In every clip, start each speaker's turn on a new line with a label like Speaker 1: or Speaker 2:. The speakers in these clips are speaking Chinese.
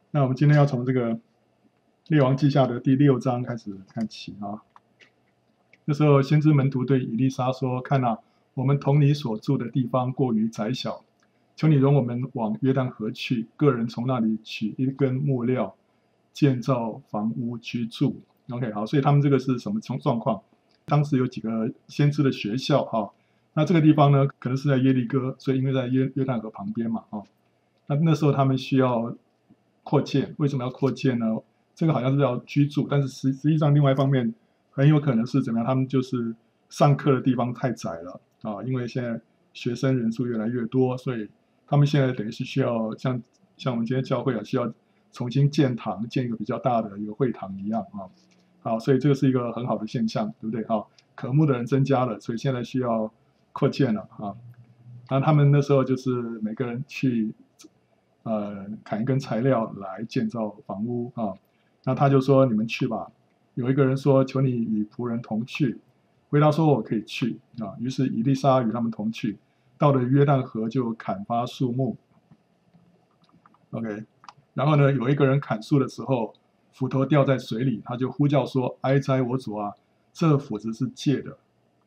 Speaker 1: 那我们今天要从这个列王记下的第6章开始看起啊。那时候先知门徒对以利沙说：“看啊，我们同你所住的地方过于窄小，求你容我们往约旦河去，个人从那里取一根木料，建造房屋居住。” OK， 好，所以他们这个是什么状况？当时有几个先知的学校哈，那这个地方呢，可能是在耶利哥，所以因为在约旦河旁边嘛啊，那时候他们需要扩建，为什么要扩建呢？这个好像是要居住，但是实际上另外一方面很有可能是怎么样？他们就是上课的地方太窄了啊，因为现在学生人数越来越多，所以他们现在等于是需要像我们今天教会啊，需要重新建堂，建一个比较大的一个会堂一样啊。好，所以这个是一个很好的现象，对不对？哈，渴慕的人增加了，所以现在需要扩建了啊。那他们那时候就是每个人去砍一根材料来建造房屋啊。那他就说：“你们去吧。”有一个人说：“求你与仆人同去。”回答说：“我可以去啊。”于是以利沙与他们同去，到了约旦河就砍伐树木。OK， 然后呢，有一个人砍树的时候，斧头掉在水里，他就呼叫说：“哀哉，我主啊！这斧子是借的。”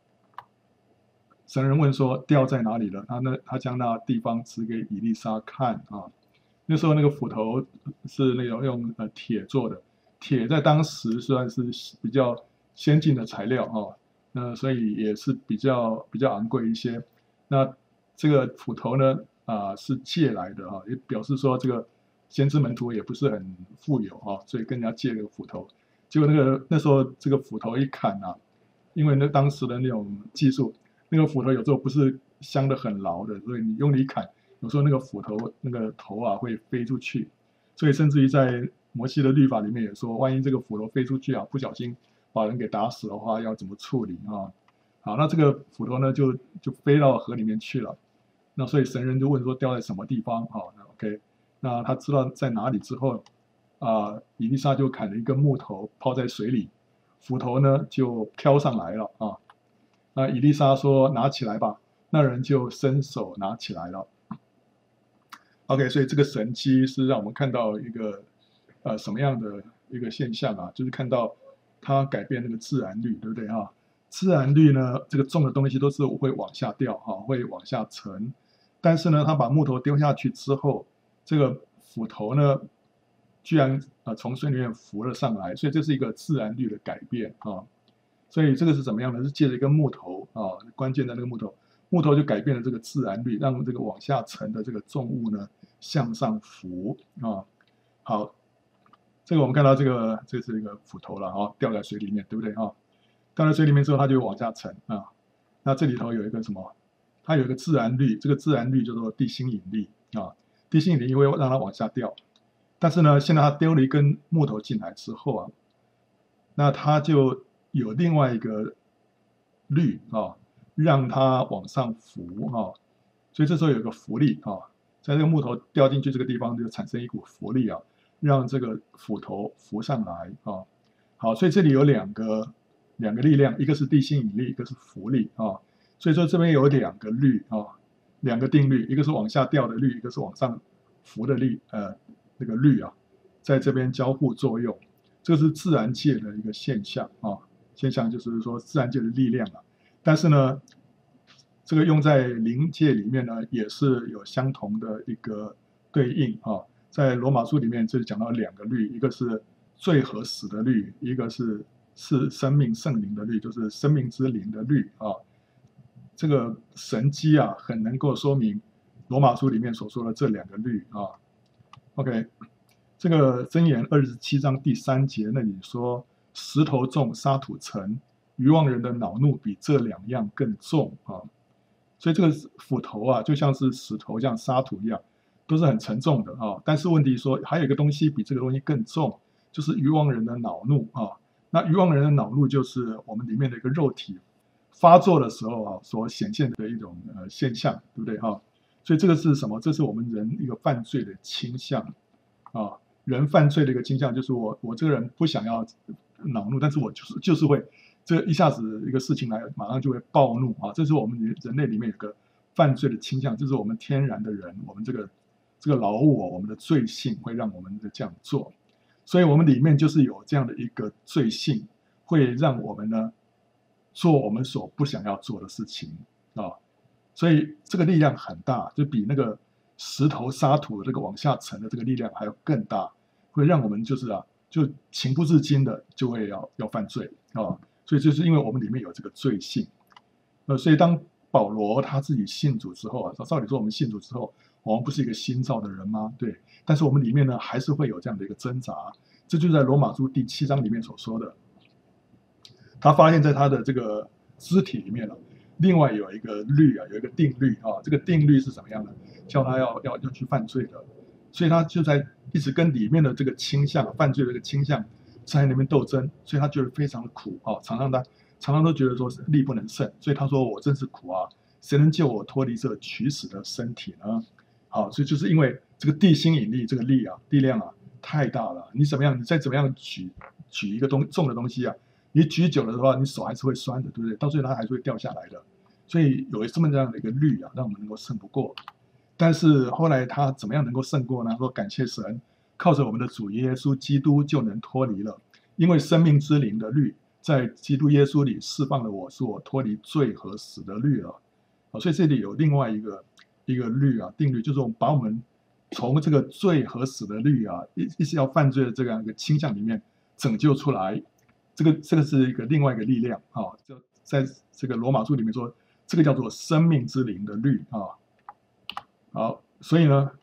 Speaker 1: 神人问说：“掉在哪里了？”他将那地方指给以利沙看啊。那时候那个斧头是那种用铁做的，铁在当时算是比较先进的材料啊，那所以也是比较昂贵一些。那这个斧头呢是借来的啊，也表示说这个先知门徒也不是很富有啊，所以跟人家借这个斧头。结果那时候这个斧头一砍啊，因为当时的那种技术，那个斧头有时候不是镶得很牢的，所以你用力砍。有时候那个斧头那个头啊会飞出去，所以甚至于在摩西的律法里面也说，万一这个斧头飞出去啊，不小心把人给打死的话，要怎么处理啊？好，那这个斧头呢就飞到河里面去了。那所以神人就问说掉在什么地方？好，那 OK， 那他知道在哪里之后以利沙就砍了一根木头抛在水里，斧头呢就飘上来了啊。那以利沙说拿起来吧，那人就伸手拿起来了。OK， 所以这个神迹是让我们看到一个什么样的一个现象啊？就是看到它改变那个自然律，对不对啊？自然律呢，这个重的东西都是会往下掉哈，会往下沉。但是呢，他把木头丢下去之后，这个斧头呢，居然从水里面浮了上来，所以这是一个自然律的改变啊。所以这个是怎么样呢？是借着一根木头啊，关键的那个木头就改变了这个自然律，让这个往下沉的这个重物呢向上浮啊。好，这个我们看到这是一个斧头了啊，掉在水里面，对不对啊？掉在水里面之后，它就往下沉啊。那这里头有一个什么？它有一个自然律，这个自然律叫做地心引力啊。地心引力会让它往下掉，但是呢，现在它丢了一根木头进来之后啊，那它就有另外一个律啊，让它往上浮啊，所以这时候有个浮力啊，在这个木头掉进去这个地方就产生一股浮力啊，让这个斧头浮上来啊。好，所以这里有两个力量，一个是地心引力，一个是浮力啊。所以说这边有两个律啊，两个定律，一个是往下掉的律，一个是往上浮的力，那个律啊，在这边交互作用，这是自然界的一个现象啊。现象就是说自然界的力量啊。但是呢，这个用在灵界里面呢，也是有相同的一个对应啊。在罗马书里面，这里讲到两个律，一个是罪和死的律，一个是生命圣灵的律，就是生命之灵的律啊。这个神迹啊，很能够说明罗马书里面所说的这两个律啊。OK， 这个箴言27章第3节那里说：“石头重，沙土沉，愚妄人的恼怒比这两样更重啊。”所以这个斧头啊，就像是石头这样沙土一样，都是很沉重的啊。但是问题说，还有一个东西比这个东西更重，就是愚妄人的恼怒啊。那愚妄人的恼怒就是我们里面的一个肉体发作的时候啊，所显现的一种现象，对不对哈？所以这个是什么？这是我们人一个犯罪的倾向啊。人犯罪的一个倾向就是我这个人不想要恼怒，但是我就是会。这一下子一个事情来，马上就会暴怒啊！这是我们人类里面有个犯罪的倾向，这是我们天然的人，我们这这个老我，我们的罪性会让我们这样做，所以我们里面就是有这样的一个罪性，会让我们呢做我们所不想要做的事情啊。所以这个力量很大，就比那个石头沙土的这个往下沉的这个力量还要更大，会让我们就是就情不自禁的就会要犯罪啊。所以就是因为我们里面有这个罪性，所以当保罗他自己信主之后啊，照理说我们信主之后，我们不是一个新造的人吗？对，但是我们里面呢还是会有这样的一个挣扎，这就在罗马书第7章里面所说的，他发现在他的这个肢体里面另外有一个律有一个定律啊，这个定律是怎么样的？叫他要去犯罪的，所以他就在一直跟里面的这个倾向，犯罪的这个倾向在那边斗争，所以他觉得非常的苦啊，常常都觉得说力不能胜，所以他说我真是苦啊，谁能救我脱离这取死的身体呢？好，所以就是因为这个地心引力这个力量太大了，你怎么样，你再怎么样举一个重的东西你举久了的话，你手还是会酸的，对不对？到最后它还是会掉下来的。所以有这样的一个律让我们能够胜不过。但是后来他怎么样能够胜过呢？说感谢神，靠着我们的主耶稣基督就能脱离了，因为生命之灵的律在基督耶稣里释放了我，使我脱离罪和死的律了。所以这里有另外一个律定律，就是把我们从这个罪和死的律一直要犯罪的这样一个倾向里面拯救出来。这个是一个另外一个力量就在这个罗马书里面说，这个叫做生命之灵的律好，所以呢，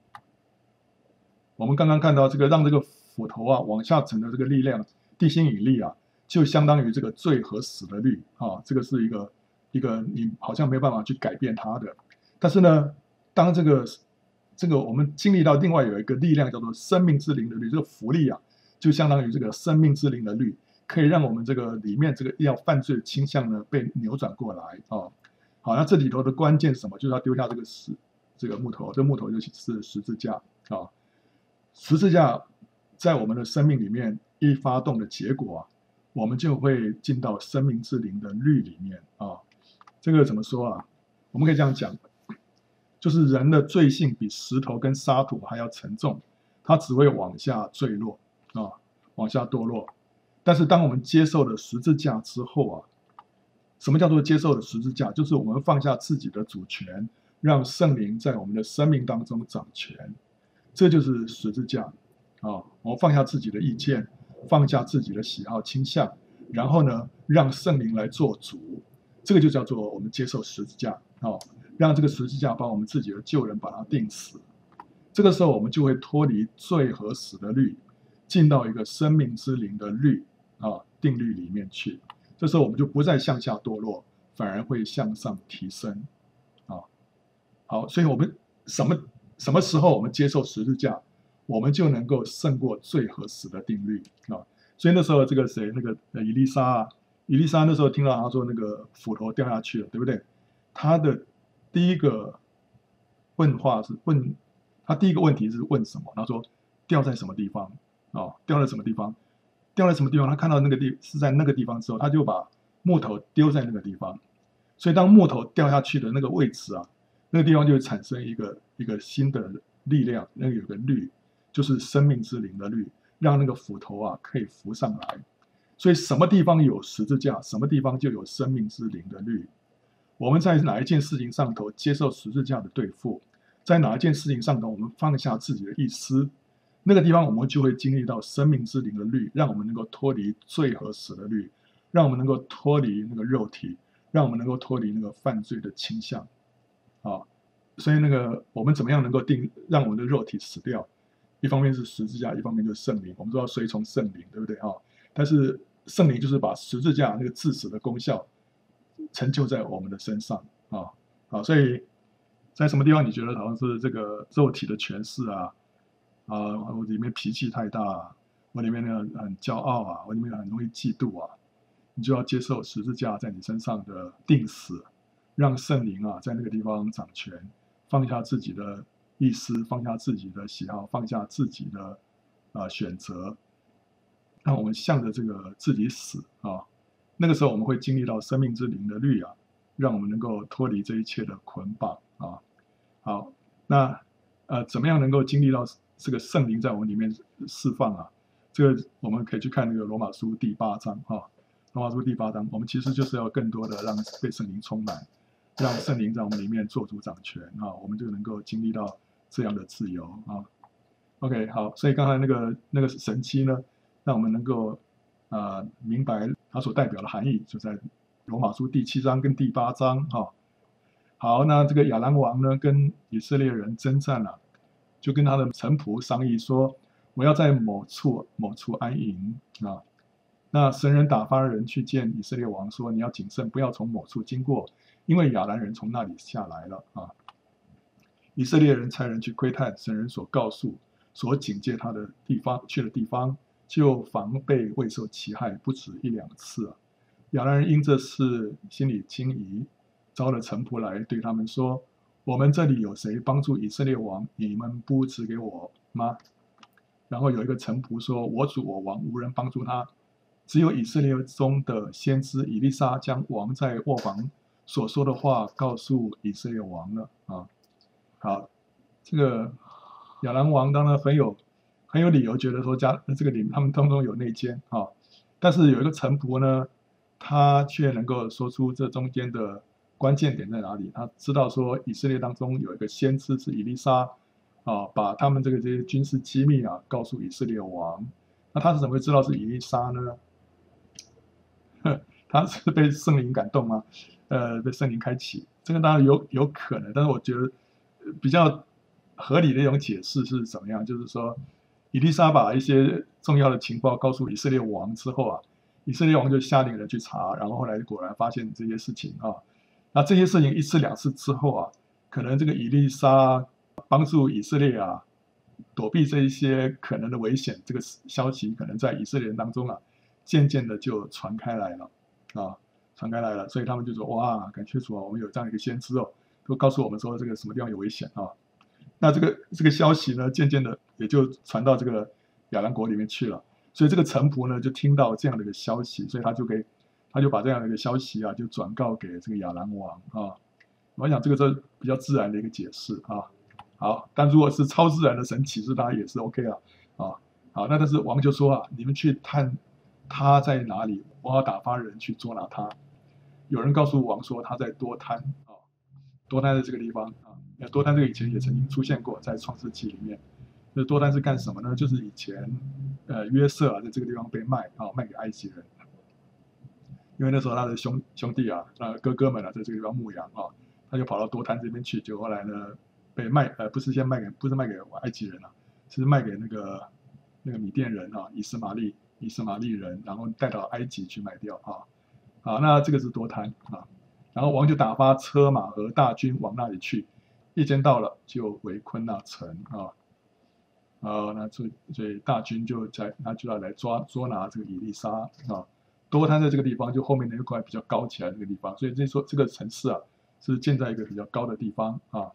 Speaker 1: 我们刚刚看到这个让这个斧头往下沉的这个力量，地心引力就相当于这个罪和死的律这个是一个你好像没有办法去改变它的。但是呢，当这个我们经历到另外有一个力量叫做生命之灵的律，这个福利就相当于这个生命之灵的律，可以让我们这个里面这个要犯罪的倾向呢被扭转过来好，那这里头的关键是什么？就是要丢下这个木头，这木头就是十字架十字架在我们的生命里面一发动的结果我们就会进到生命之灵的律里面这个怎么说我们可以这样讲，就是人的罪性比石头跟沙土还要沉重，它只会往下坠落往下堕落。但是当我们接受了十字架之后什么叫做接受了十字架？就是我们放下自己的主权，让圣灵在我们的生命当中掌权，这就是十字架我们放下自己的意见，放下自己的喜好倾向，然后呢，让圣灵来做主，这个就叫做我们接受十字架让这个十字架把我们自己的旧人把它钉死。这个时候我们就会脱离罪和死的律，进到一个生命之灵的律定律里面去。这时候我们就不再向下堕落，反而会向上提升好，所以我们什么时候我们接受十字架，我们就能够胜过罪和死的定律所以那时候这个谁，那个以利沙那时候听到他说那个斧头掉下去了，对不对？他的第一个他第一个问题是问什么？他说掉在什么地方掉在什么地方？掉在什么地方？他看到是在那个地方之后，他就把木头丢在那个地方。所以当木头掉下去的那个位置那个地方就会产生一个新的力量，那个有个律，就是生命之灵的律，让那个斧头可以浮上来。所以什么地方有十字架，什么地方就有生命之灵的律。我们在哪一件事情上头接受十字架的对付，在哪一件事情上头我们放下自己的意思，那个地方我们就会经历到生命之灵的律，让我们能够脱离罪和死的律，让我们能够脱离那个肉体，让我们能够脱离那个犯罪的倾向所以我们怎么样能够让我们的肉体死掉？一方面是十字架，一方面就是圣灵。我们都要随从圣灵，对不对但是圣灵就是把十字架那个致死的功效成就在我们的身上所以在什么地方你觉得好像是这个肉体的诠释我里面脾气太大我里面很骄傲我里面很容易嫉妒你就要接受十字架在你身上的钉死，让圣灵在那个地方掌权，放下自己的意思，放下自己的喜好，放下自己的选择，让我们向着这个自己死那个时候我们会经历到生命之灵的律让我们能够脱离这一切的捆绑好，那怎么样能够经历到这个圣灵在我们里面释放啊？这个我们可以去看那个罗马书第8章啊，罗马书第8章，我们其实就是要更多的让被圣灵充满，让圣灵在我们里面做主掌权啊，我们就能够经历到这样的自由啊。OK， 好，所以刚才那个神迹呢，让我们能够明白它所代表的含义，就在罗马书第7章跟第8章啊。好，那这个亚兰王呢，跟以色列人征战了，就跟他的臣仆商议说，我要在某处安营啊。那神人打发人去见以色列王说，你要谨慎，不要从某处经过，因为亚兰人从那里下来了啊。以色列人差人去窥探神人所告诉、所警戒他的地方，去的地方，就防备未受其害，不止1、2次啊。亚兰人因这事心里惊疑，招了臣仆来，对他们说：“我们这里有谁帮助以色列王？你们不指给我吗？”然后有一个臣仆说：“我主我王无人帮助他，只有以色列中的先知以利沙将王在卧房所说的话告诉以色列王了。”啊，好，这个亚兰王当然很有理由觉得说这个他们当中有内奸啊，但是有一个臣仆呢，他却能够说出这中间的关键点在哪里。他知道说以色列当中有一个先知是以利沙啊，把他们这些军事机密啊告诉以色列王。那他是怎么会知道是以利沙呢？他是被圣灵感动吗？被圣灵开启，这个当然有可能，但是我觉得比较合理的一种解释是怎么样？就是说，以利沙把一些重要的情报告诉以色列王之后啊，以色列王就下令人去查，然后后来果然发现这些事情啊。那这些事情1次2次之后啊，可能这个以利沙帮助以色列啊躲避这一些可能的危险，这个消息可能在以色列人当中啊，渐渐的就传开来了啊，传开来了，所以他们就说：“哇，感谢主啊，我们有这样一个先知哦，都告诉我们说这个什么地方有危险啊。”那这个消息呢，渐渐的也就传到这个亚兰国里面去了。所以这个臣仆呢，就听到这样的一个消息，所以他就把这样的一个消息啊，就转告给这个亚兰王啊。我想这个是比较自然的一个解释啊。好，但如果是超自然的神启示，当然也是 OK 啊。啊，好，那但是王就说啊，你们去探他在哪里，我要打发人去捉拿他。有人告诉王说他在多滩啊，多滩的这个地方啊，那多滩这个以前也曾经出现过在创世纪里面。那多滩是干什么呢？就是以前约瑟啊在这个地方被卖啊，卖给埃及人，因为那时候他的兄弟啊哥哥们啊在这个地方牧羊啊，他就跑到多滩这边去，结果后来呢被卖不是卖给埃及人啊，是卖给那个米甸人啊，以斯玛利人，然后带到埃及去卖掉啊。好，那这个是多滩啊，然后王就打发车马和大军往那里去，夜间到了就围困那城啊。那所以大军就要来捉拿这个以利沙啊。多滩在这个地方，就后面那一块比较高起来的这个地方，所以说这个城市啊是建在一个比较高的地方啊。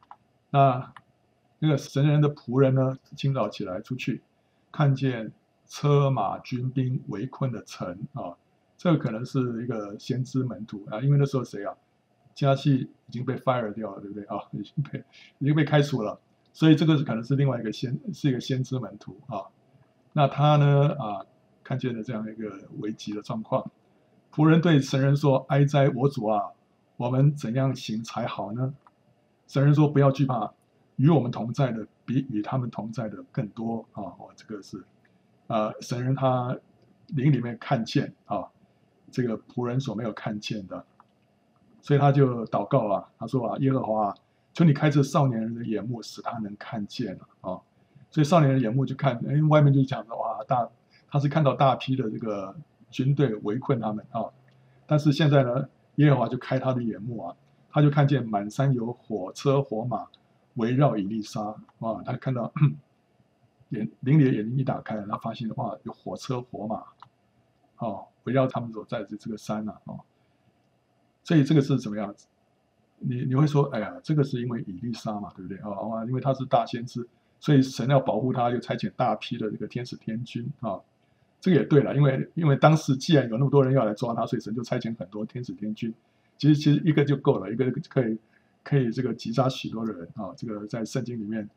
Speaker 1: 那个神人的仆人呢，清早起来出去，看见车马军兵围困的城啊，这个可能是一个先知门徒啊，因为那时候谁啊，加西已经被 fire 掉了，对不对啊？已经被开除了。所以这个可能是另外一个先知门徒啊。那他呢看见了这样一个危急的状况，仆人对神人说：“哀哉，我主啊，我们怎样行才好呢？”神人说：“不要惧怕，与我们同在的比与他们同在的更多啊。”这个是神人他灵里面看见啊，这个仆人所没有看见的，所以他就祷告啊，他说耶和华求你开这少年人的眼目，使他能看见了啊。所以少年人的眼目就看，外面就讲说他是看到大批的这个军队围困他们啊。但是现在呢，耶和华就开他的眼目啊，他就看见满山有火车火马围绕以利沙啊。他看到灵里的眼睛一打开，他发现有火车火马围绕他们所在的这个山所以这个是怎么样子？你会说，哎呀，这个是因为以利沙嘛，对不对因为他是大先知，所以神要保护他，就差遣大批的这个天使天军啊。这个也对了，因为当时既然有那么多人要来抓他，所以神就差遣很多天使天军。其实一个就够了，一个可以这个击杀许多的人啊。这个在圣经里面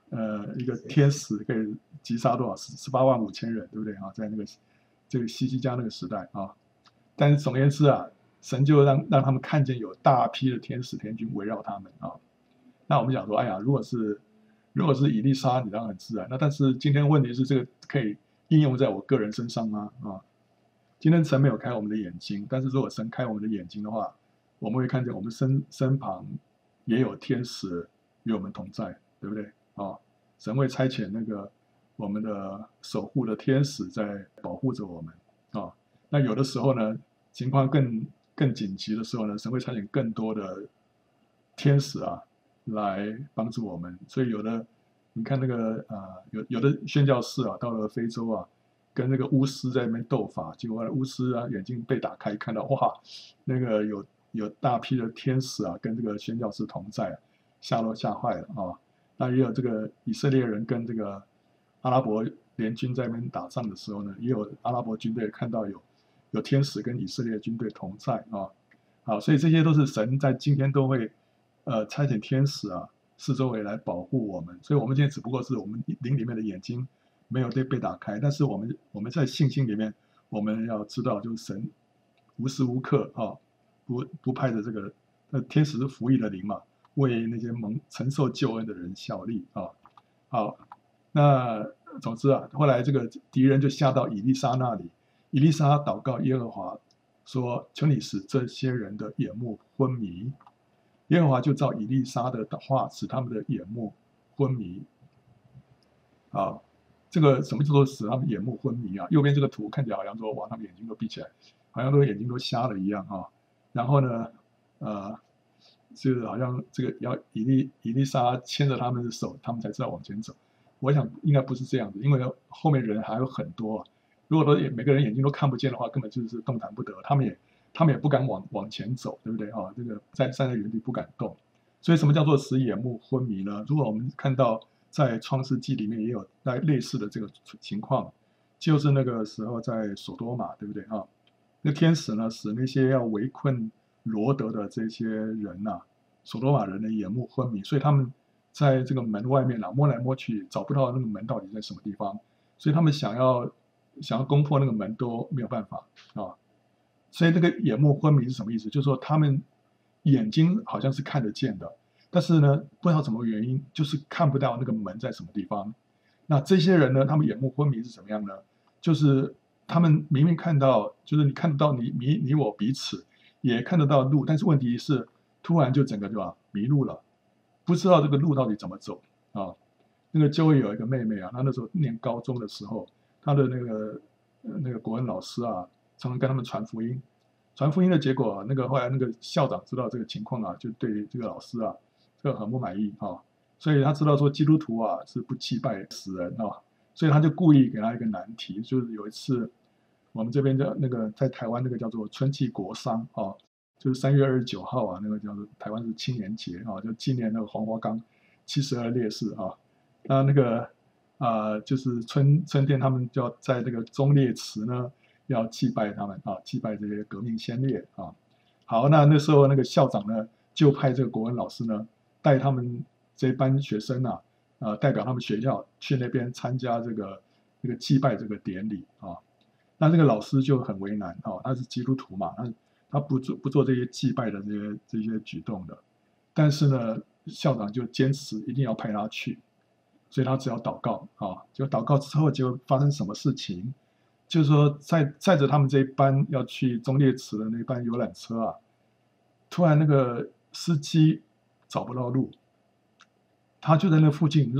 Speaker 1: 一个天使可以击杀多少18.5万人，对不对啊？在那个这个希西家那个时代啊，但是总而言之啊，神就让他们看见有大批的天使天军围绕他们啊。那我们讲说，哎呀，如果是以利沙，你当然很自然。那但是今天问题是，这个可以应用在我个人身上吗？啊，今天神没有开我们的眼睛，但是如果神开我们的眼睛的话，我们会看见我们身旁也有天使与我们同在，对不对？啊，神会差遣那个我们的守护的天使在保护着我们啊。那有的时候呢，情况更紧急的时候呢，神会差遣更多的天使啊来帮助我们。所以你看那个有的宣教士啊，到了非洲啊，跟那个巫师在那边斗法，结果巫师啊眼睛被打开，看到哇，那个有大批的天使啊跟这个宣教士同在，吓坏了啊。那也有这个以色列人跟这个阿拉伯联军在那边打仗的时候呢，也有阿拉伯军队看到有天使跟以色列军队同在啊。好，所以这些都是神在今天都会差遣天使啊四周围来保护我们。所以我们今天只不过是我们灵里面的眼睛没有被打开，但是我们在信心里面，我们要知道就是神无时无刻啊不派的这个天使是服役的灵嘛，为那些承受救恩的人效力啊。好，那总之啊，后来这个敌人就下到以利沙那里，以利沙祷告耶和华说：“求你使这些人的眼目昏迷。”耶和华就照以利沙的话，使他们的眼目昏迷。啊，这个什么叫做使他们眼目昏迷啊？右边这个图看起来好像说，哇，他们眼睛都闭起来，好像都眼睛都瞎了一样啊。然后呢，就是好像这个要以利沙牵着他们的手，他们才知道往前走。我想应该不是这样子，因为后面人还有很多啊。如果说每个人眼睛都看不见的话，根本就是动弹不得。他们也不敢往前走，对不对啊？这个站在原地不敢动。所以什么叫做使眼目昏迷呢？如果我们看到在创世纪里面也有类似的这个情况，就是那个时候在索多玛，对不对啊？那天使呢，使那些要围困罗德的这些人呐、索多玛人的眼目昏迷，所以他们在这个门外面摸来摸去，找不到那个门到底在什么地方，所以他们想要攻破那个门都没有办法啊。所以这个眼目昏迷是什么意思？就是说他们眼睛好像是看得见的，但是呢，不知道什么原因，就是看不到那个门在什么地方。那这些人呢，他们眼目昏迷是怎么样呢？就是他们明明看到，就是你看得到你我彼此，也看得到路，但是问题是突然就整个对吧迷路了，不知道这个路到底怎么走啊。那个就会有一个妹妹啊，她那时候念高中的时候，她的那个国文老师啊，常常跟他们传福音。传福音的结果，后来那个校长知道这个情况啊，就对这个老师啊，这个很不满意啊，所以他知道说基督徒啊是不祭拜死人啊，所以他就故意给他一个难题，就是有一次我们这边的那个在台湾那个叫做春季国丧啊，就是3月29号啊，那个叫做台湾是青年节啊，就纪念那个黄花岗72烈士啊，那个就是春天他们就要在这个忠烈祠呢。要祭拜他们啊，祭拜这些革命先烈啊。好，那时候那个校长呢，就派这个国文老师呢，带他们这班学生啊，代表他们学校去那边参加这个祭拜这个典礼啊。那这个老师就很为难啊，他是基督徒嘛，他不做这些祭拜的这些举动的。但是呢，校长就坚持一定要派他去，所以他只要祷告啊，就祷告之后就发生什么事情？就是说载着他们这一班要去忠烈祠的那班游览车啊，突然那个司机找不到路，他就在那附近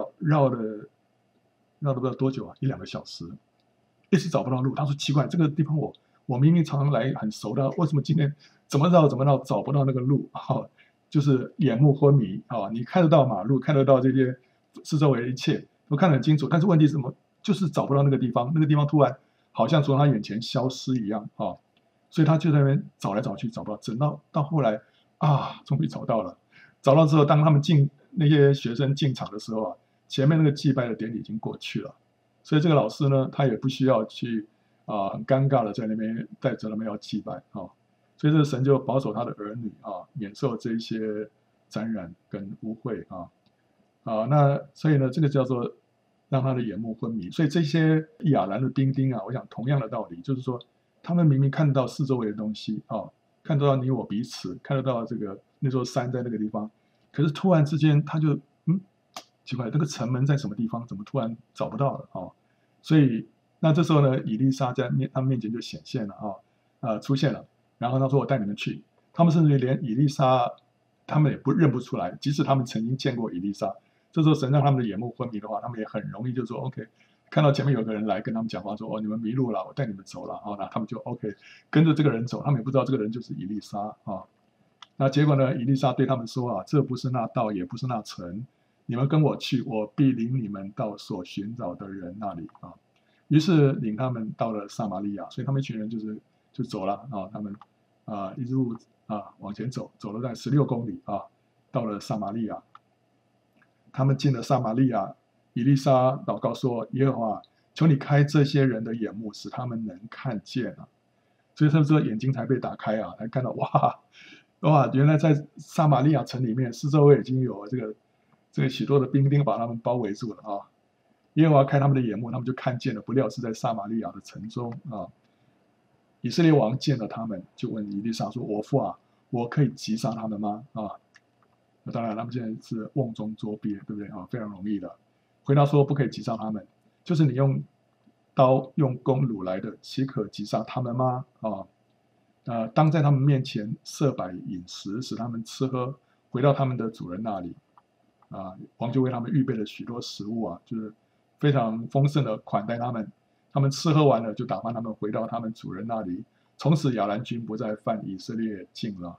Speaker 1: 绕了不知道多久啊，1-2个小时，一直找不到路。他说奇怪，这个地方我明明常常来很熟的，为什么今天怎么绕找不到那个路？就是眼目昏迷啊！你看得到马路，看得到这些四周围的一切都看得很清楚，但是问题是什么？就是找不到那个地方，那个地方突然好像从他眼前消失一样啊！所以他就在那边找来找去找不到，等到后来啊，终于找到了。找到之后，当他们那些学生进场的时候啊，前面那个祭拜的典礼已经过去了，所以这个老师呢，他也不需要去很尴尬的在那边带着他们要祭拜啊，所以这个神就保守他的儿女啊，免受这些沾染跟污秽啊。 那所以呢，这个叫做让他的眼目昏迷。所以这些亚兰的兵丁啊，我想同样的道理，就是说他们明明看到四周围的东西看得到你我彼此，看得到这个那座山在那个地方，可是突然之间他就奇怪，那个城门在什么地方？怎么突然找不到了所以那这时候呢，以利沙在他们面前就显现了出现了，然后他说我带你们去。他们甚至连以利沙他们也认不出来，即使他们曾经见过以利沙。这时候神让他们的眼目昏迷的话，他们也很容易就说 OK， 看到前面有个人来跟他们讲话说你们迷路了，我带你们走了那他们就 OK 跟着这个人走，他们也不知道这个人就是以利沙那结果呢，以利沙对他们说这不是那道，也不是那城，你们跟我去，我必领你们到所寻找的人那里于是领他们到了撒玛利亚，所以他们一群人就走了他们一路往前走，走了在16公里到了撒玛利亚。他们进了撒玛利亚，以利沙祷告说：耶和华，求你开这些人的眼目，使他们能看见所以他们说眼睛才被打开才看到哇，原来在撒玛利亚城里面，四周围已经有这个许多的兵丁把他们包围住了耶和华开他们的眼目，他们就看见了，不料是在撒玛利亚的城中以色列王见了他们，就问以利沙说：我父我可以击杀他们吗那当然他们现在是瓮中捉鳖，对不对非常容易的。回答说不可以击杀他们，就是你用刀用弓掳来的，岂可击杀他们吗当在他们面前设摆饮食，使他们吃喝，回到他们的主人那里王就为他们预备了许多食物就是非常丰盛的款待他们。他们吃喝完了，就打发他们回到他们主人那里。从此亚兰军不再犯以色列境了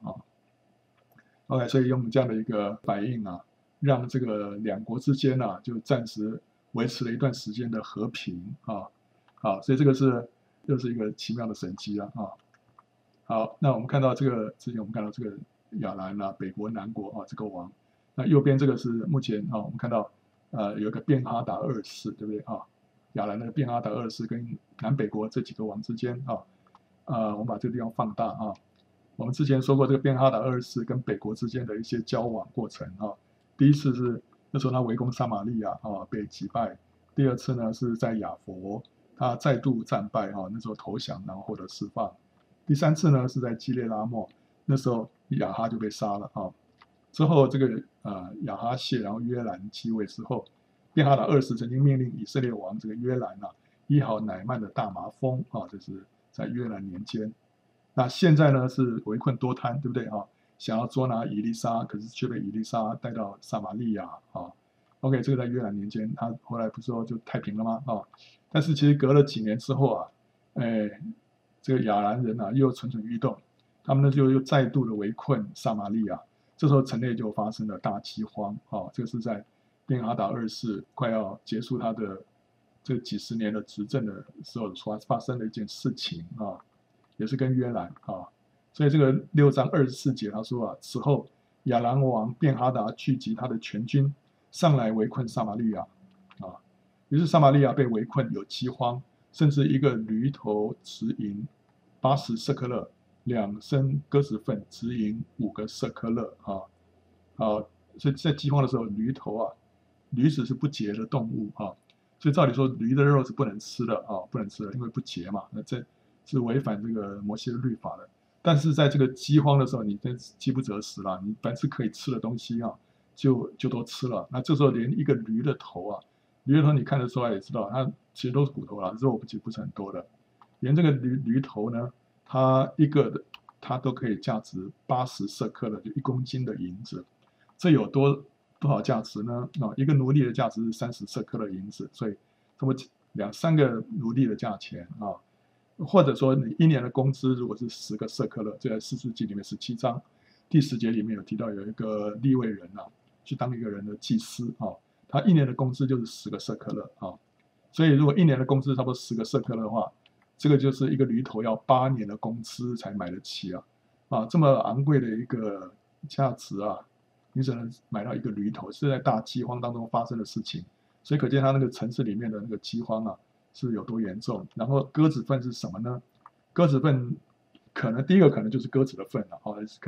Speaker 1: OK， 所以用这样的一个反应让这个两国之间就暂时维持了一段时间的和平所以这个又是一个奇妙的神迹好，那我们看到之前我们看到这个亚兰北国南国这个王，那右边这个是目前我们看到有一个便哈达二世，对不对亚兰的便哈达二世跟南北国这几个王之间我们把这个地方放大我们之前说过这个便哈达二世跟北国之间的一些交往过程第一次是那时候他围攻撒玛利亚被击败，第二次呢是在亚佛他再度战败那时候投降然后获得释放，第三次呢是在基列拉末，那时候亚哈就被杀了之后这个亚哈谢然后约兰继位之后，便哈达二世曾经命令以色列王这个约兰医好乃曼的大麻风这是在约兰年间。那现在呢是围困多滩，对不对想要捉拿以利沙，可是却被以利沙带到撒玛利亚OK， 这个在约兰年间，他后来不是说就太平了吗但是其实隔了几年之后这个亚兰人又蠢蠢欲动，他们呢就又再度的围困撒玛利亚。这时候城内就发生了大饥荒这个是在便哈达二世快要结束他的这几十年的执政的时候发生的一件事情也是跟约兰所以这个6章24节他说此后亚兰王便哈达聚集他的全军上来围困撒玛利亚于是撒玛利亚被围困，有饥荒，甚至一个驴头值银80舍克勒，2升鸽子粪值银5个舍克勒所以在饥荒的时候，驴子是不洁的动物所以照理说驴的肉是不能吃的不能吃的，因为不洁嘛，那这是违反这个摩西的律法的。但是在这个饥荒的时候，你真是饥不择食了，你凡是可以吃的东西就都吃了。那这时候连一个驴的头你看得出来也知道，它其实都是骨头肉不是很多的。连这个驴头呢，它都可以价值80舍克勒，就1公斤的银子。这有多少价值呢一个奴隶的价值是30舍克勒银子，所以差不多2-3个奴隶的价钱或者说你1年的工资如果是10个舍克勒，这在士师记里面17章第10节里面有提到，有一个利未人去当一个人的祭司他1年的工资就是10个舍克勒所以如果1年的工资差不多10个舍克勒的话，这个就是一个驴头要8年的工资才买得起这么昂贵的一个价值你只能买到一个驴头，是在大饥荒当中发生的事情，所以可见他那个城市里面的那个饥荒是有多严重。然后鸽子粪是什么呢？鸽子粪第一个可能就是鸽子的粪可能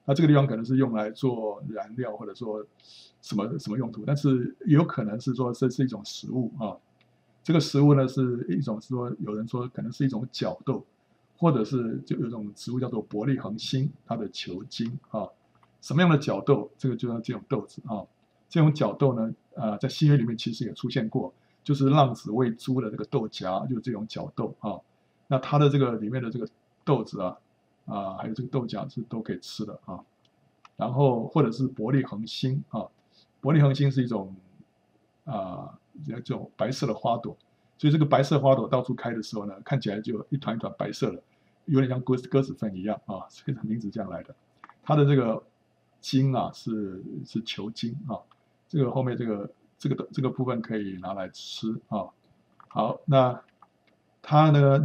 Speaker 1: 那这个地方可能是用来做燃料，或者说什么用途，但是也有可能是说这是一种食物啊。这个食物呢是一种说有人说可能是一种角豆，或者是就有一种植物叫做伯利恒星，它的球茎啊。什么样的角豆？这个就像这种豆子啊。这种角豆呢，在新约里面其实也出现过，就是浪子喂猪的这个豆荚，就是这种角豆啊。那它的这个里面的这个豆子还有这个豆荚是都可以吃的啊。然后或者是伯利恒星啊，伯利恒星是一种这种白色的花朵，所以这个白色花朵到处开的时候呢，看起来就一团一团白色的，有点像鸽子粪一样啊，所以它名字这样来的。它的这个茎是球茎啊，这个后面这个部分可以拿来吃啊。好，那它呢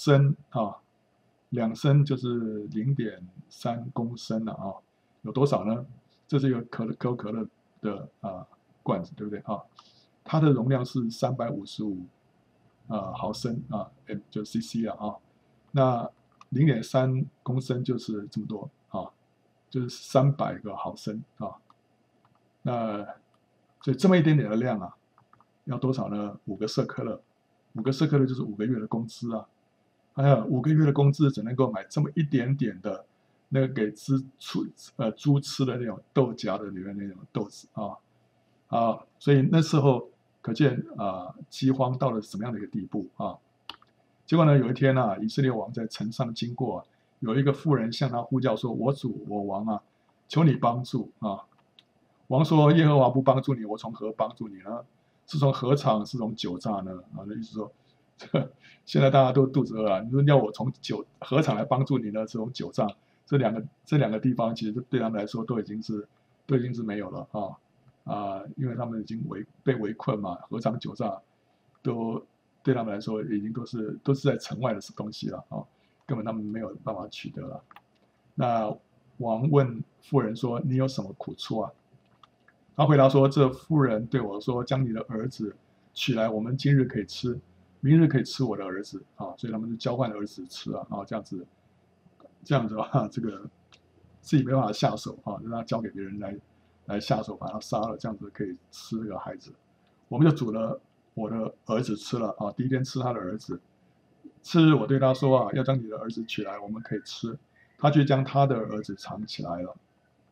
Speaker 1: 2升就是0.3公升了啊，有多少呢？这是一个可口可乐的罐子，对不对啊？它的容量是355毫升就 CC 啊。那0.3公升就是这么多啊，就是300个毫升啊。那所以这么一点点的量要多少呢？5个舍克勒，5个舍克勒就是5个月的工资啊。还有5个月的工资只能够买这么一点点的那个给猪吃的那种豆荚的里面那种豆子所以那时候可见饥荒到了什么样的一个地步啊。结果呢，有一天以色列王在城上经过，有一个妇人向他呼叫说：“我主我王求你帮助啊！”王说：“耶和华不帮助你，我从何帮助你呢？是从禾场，是从酒榨呢？”那意思说，这个现在大家都肚子饿你说要我从禾场来帮助你呢，是从酒榨，这两个地方其实对他们来说都已经是没有了因为他们已经被围困嘛，禾场酒榨都对他们来说已经都是在城外的东西了根本他们没有办法取得了。那王问妇人说：“你有什么苦处啊？”他回答说：“这妇人对我说，将你的儿子取来，我们今日可以吃，明日可以吃我的儿子所以他们就交换儿子吃这样子这个自己没办法下手让他交给别人来下手把他杀了，这样子可以吃这个孩子。我们就煮了我的儿子吃了第一天吃他的儿子，次日我对他说要将你的儿子取来，我们可以吃，他却将他的儿子藏起来了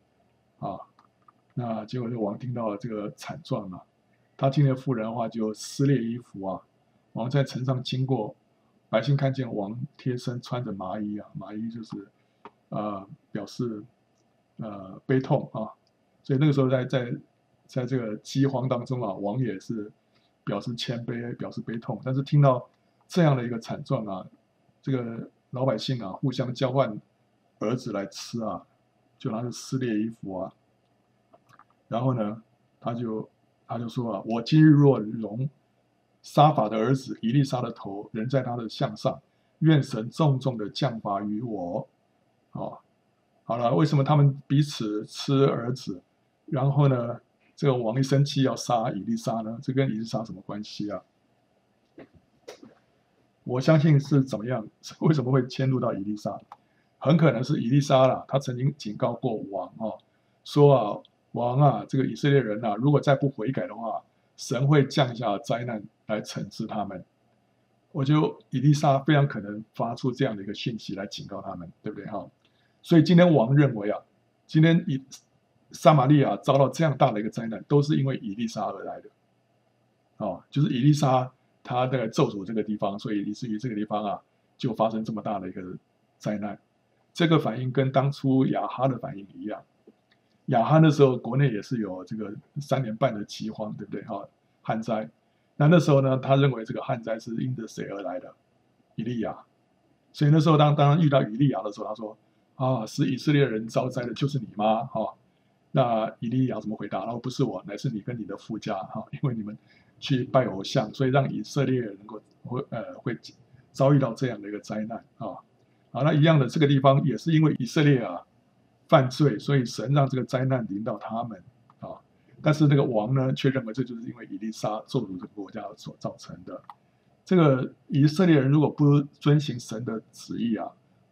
Speaker 1: 那结果这王听到了这个惨状他听了妇人的话就撕裂衣服王在城上经过，百姓看见王贴身穿着麻衣麻衣就是表示悲痛所以那个时候在这个饥荒当中王也是表示谦卑，表示悲痛，但是听到这样的一个惨状这个老百姓互相交换儿子来吃就拿着撕裂衣服然后呢，他就说我今日若容沙法的儿子以利沙的头仍在他的项上，愿神重重的降罚于我。好了，为什么他们彼此吃儿子？然后呢，这个王一生气要杀以利沙呢？这跟以利沙什么关系我相信是怎么样？为什么会迁入到以利沙？很可能是以利沙他曾经警告过王说王这个以色列人如果再不悔改的话，神会降下灾难来惩治他们。我觉得以利沙非常可能发出这样的一个讯息来警告他们，对不对所以今天王认为今天撒玛利亚遭到这样大的一个灾难，都是因为以利沙而来的就是以利沙他在咒诅这个地方，所以以至于这个地方就发生这么大的一个灾难。这个反应跟当初亚哈的反应一样。亚哈的时候，国内也是有这个3年半的饥荒，对不对旱灾。那时候呢，他认为这个旱灾是因着谁而来的？以利亚。所以那时候当遇到以利亚的时候，他说是以色列人遭灾的，就是你吗？那以利亚怎么回答？不是我，乃是你跟你的父家因为你们去拜偶像，所以让以色列人能够会遭遇到这样的一个灾难那一样的，这个地方也是因为以色列犯罪，所以神让这个灾难临到他们但是那个王呢，却认为这就是因为以利沙咒诅这个国家所造成的。这个以色列人如果不遵行神的旨意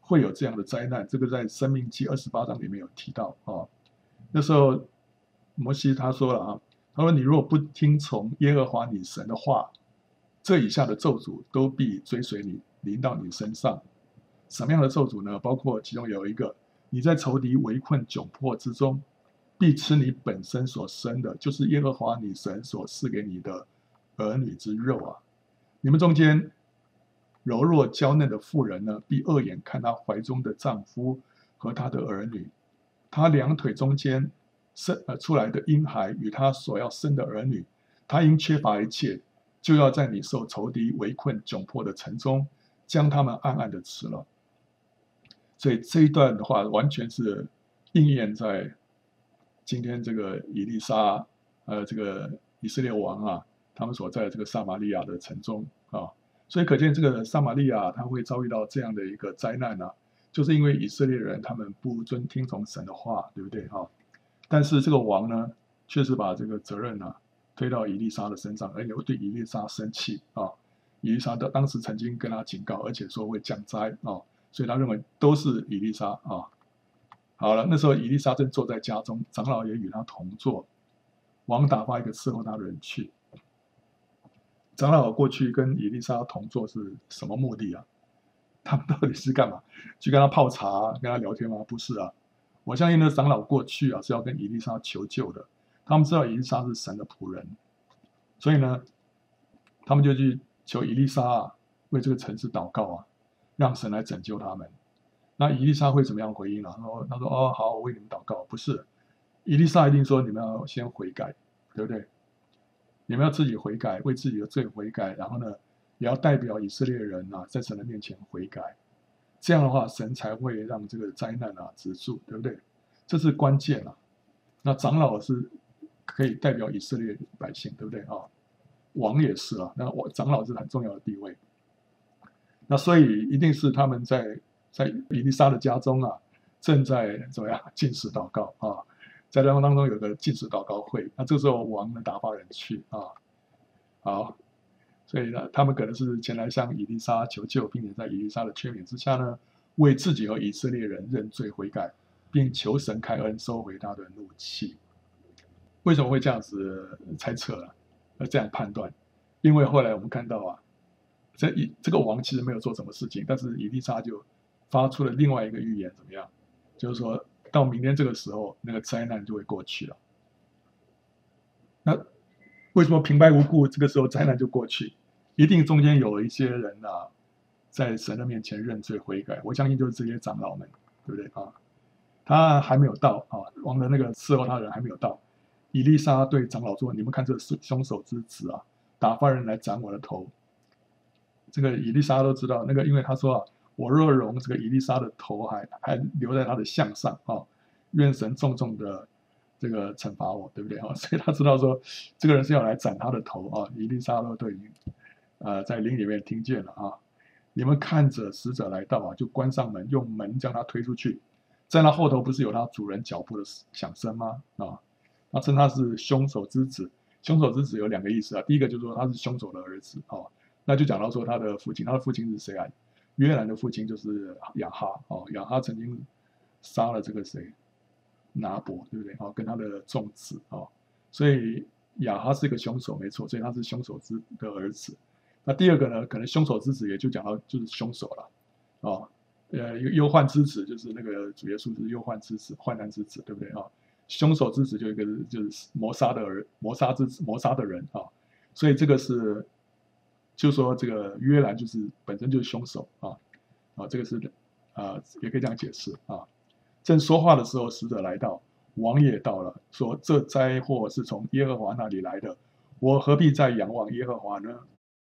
Speaker 1: 会有这样的灾难，这个在申命记28章里面有提到啊。那时候摩西他说了啊，他说你如果不听从耶和华你神的话，这以下的咒诅都必追随你，临到你身上。什么样的咒诅呢？包括其中有一个，你在仇敌围困窘迫之中，必吃你本身所生的，就是耶和华你神所赐给你的儿女之肉啊。你们中间柔弱娇嫩的妇人呢，必恶眼看她怀中的丈夫和她的儿女，她两腿中间出来的婴孩与她所要生的儿女，她因缺乏一切，就要在你受仇敌围困窘迫的城中，将他们暗暗的吃了。所以这一段的话，完全是应验在今天这个以利沙，这个以色列王啊，他们所在的这个撒玛利亚的城中啊。所以可见这个撒玛利亚他会遭遇到这样的一个灾难啊，就是因为以色列人他们不听从神的话，对不对啊？但是这个王呢，却是把这个责任啊推到以利沙的身上，而且会对以利沙生气啊。以利沙当时曾经跟他警告，而且说会降灾啊，所以他认为都是以利沙啊。好了，那时候以利沙正坐在家中，长老也与他同坐。王打发一个伺候他的人去。长老过去跟以利沙同坐是什么目的啊？他们到底是干嘛？去跟他泡茶、跟他聊天吗？不是啊。我相信那长老过去啊是要跟以利沙求救的。他们知道以利沙是神的仆人，所以呢，他们就去求以利沙啊为这个城市祷告啊，让神来拯救他们。那以利沙会怎么样回应啊？他说：“哦，好，我为你们祷告。”不是，以利沙一定说你们要先悔改，对不对？你们要自己悔改，为自己的罪悔改，然后呢，也要代表以色列人啊，在神的面前悔改。这样的话，神才会让这个灾难啊止住，对不对？这是关键啊。那长老是可以代表以色列百姓，对不对啊？王也是啊，那长老是很重要的地位。那所以一定是他们在以利沙的家中啊，正在怎么样禁食祷告啊，在当中有个禁食祷告会。那这个时候王呢打发人去啊，好，所以呢，他们可能是前来向以利沙求救，并且在以利沙的劝勉之下呢，为自己和以色列人认罪悔改，并求神开恩收回他的怒气。为什么会这样子猜测呢？这样判断？因为后来我们看到啊，这个王其实没有做什么事情，但是以利沙就发出了另外一个预言，怎么样？就是说到明天这个时候，那个灾难就会过去了。那为什么平白无故这个时候灾难就过去？一定中间有一些人啊，在神的面前认罪悔改。我相信就是这些长老们，对不对啊？他还没有到啊，王的那个伺候他的人还没有到。以利沙对长老说：“你们看这是凶手之子啊，打发人来斩我的头。”这个以利沙都知道，那个因为他说啊，我若容这个以利沙的头还留在他的项上啊，愿神重重的这个惩罚我，对不对啊？所以他知道说，这个人是要来斩他的头啊。以利沙都已经在灵里面听见了啊。你们看着使者来到啊，就关上门，用门将他推出去。在那后头不是有他主人脚步的响声吗？啊，他称他是凶手之子。凶手之子有两个意思啊，第一个就是说他是凶手的儿子啊。那就讲到说他的父亲是谁啊？约兰的父亲就是亚哈哦，亚哈曾经杀了这个谁拿伯，对不对？哦，跟他的众子哦，所以亚哈是一个凶手，没错，所以他是凶手的儿子。那第二个呢，可能凶手之子也就讲到就是凶手了哦，忧患之子就是那个主耶稣是忧患之子，患难之子，对不对啊？凶手之子就一个就是谋杀的人啊，所以这个是。就说这个约兰就是本身就是凶手这个是也可以这样解释啊。正说话的时候，使者来到，王也到了，说这灾祸是从耶和华那里来的，我何必再仰望耶和华呢？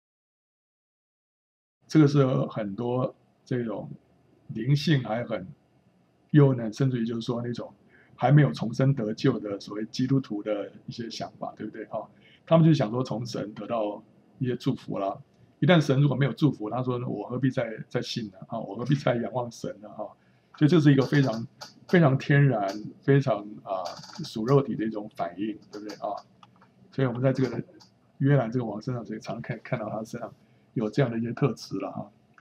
Speaker 1: 这个是很多这种灵性还很幼嫩，甚至于就是说那种还没有重生得救的所谓基督徒的一些想法，对不对啊？他们就想说从神得到一些祝福啦。一旦神如果没有祝福，他说我何必再信呢？我何必再仰望神呢？所以这是一个非常非常天然、非常属肉体的一种反应，对不对啊？所以我们在这个约兰这个王身上，所以常看到他身上有这样的一些特质了啊。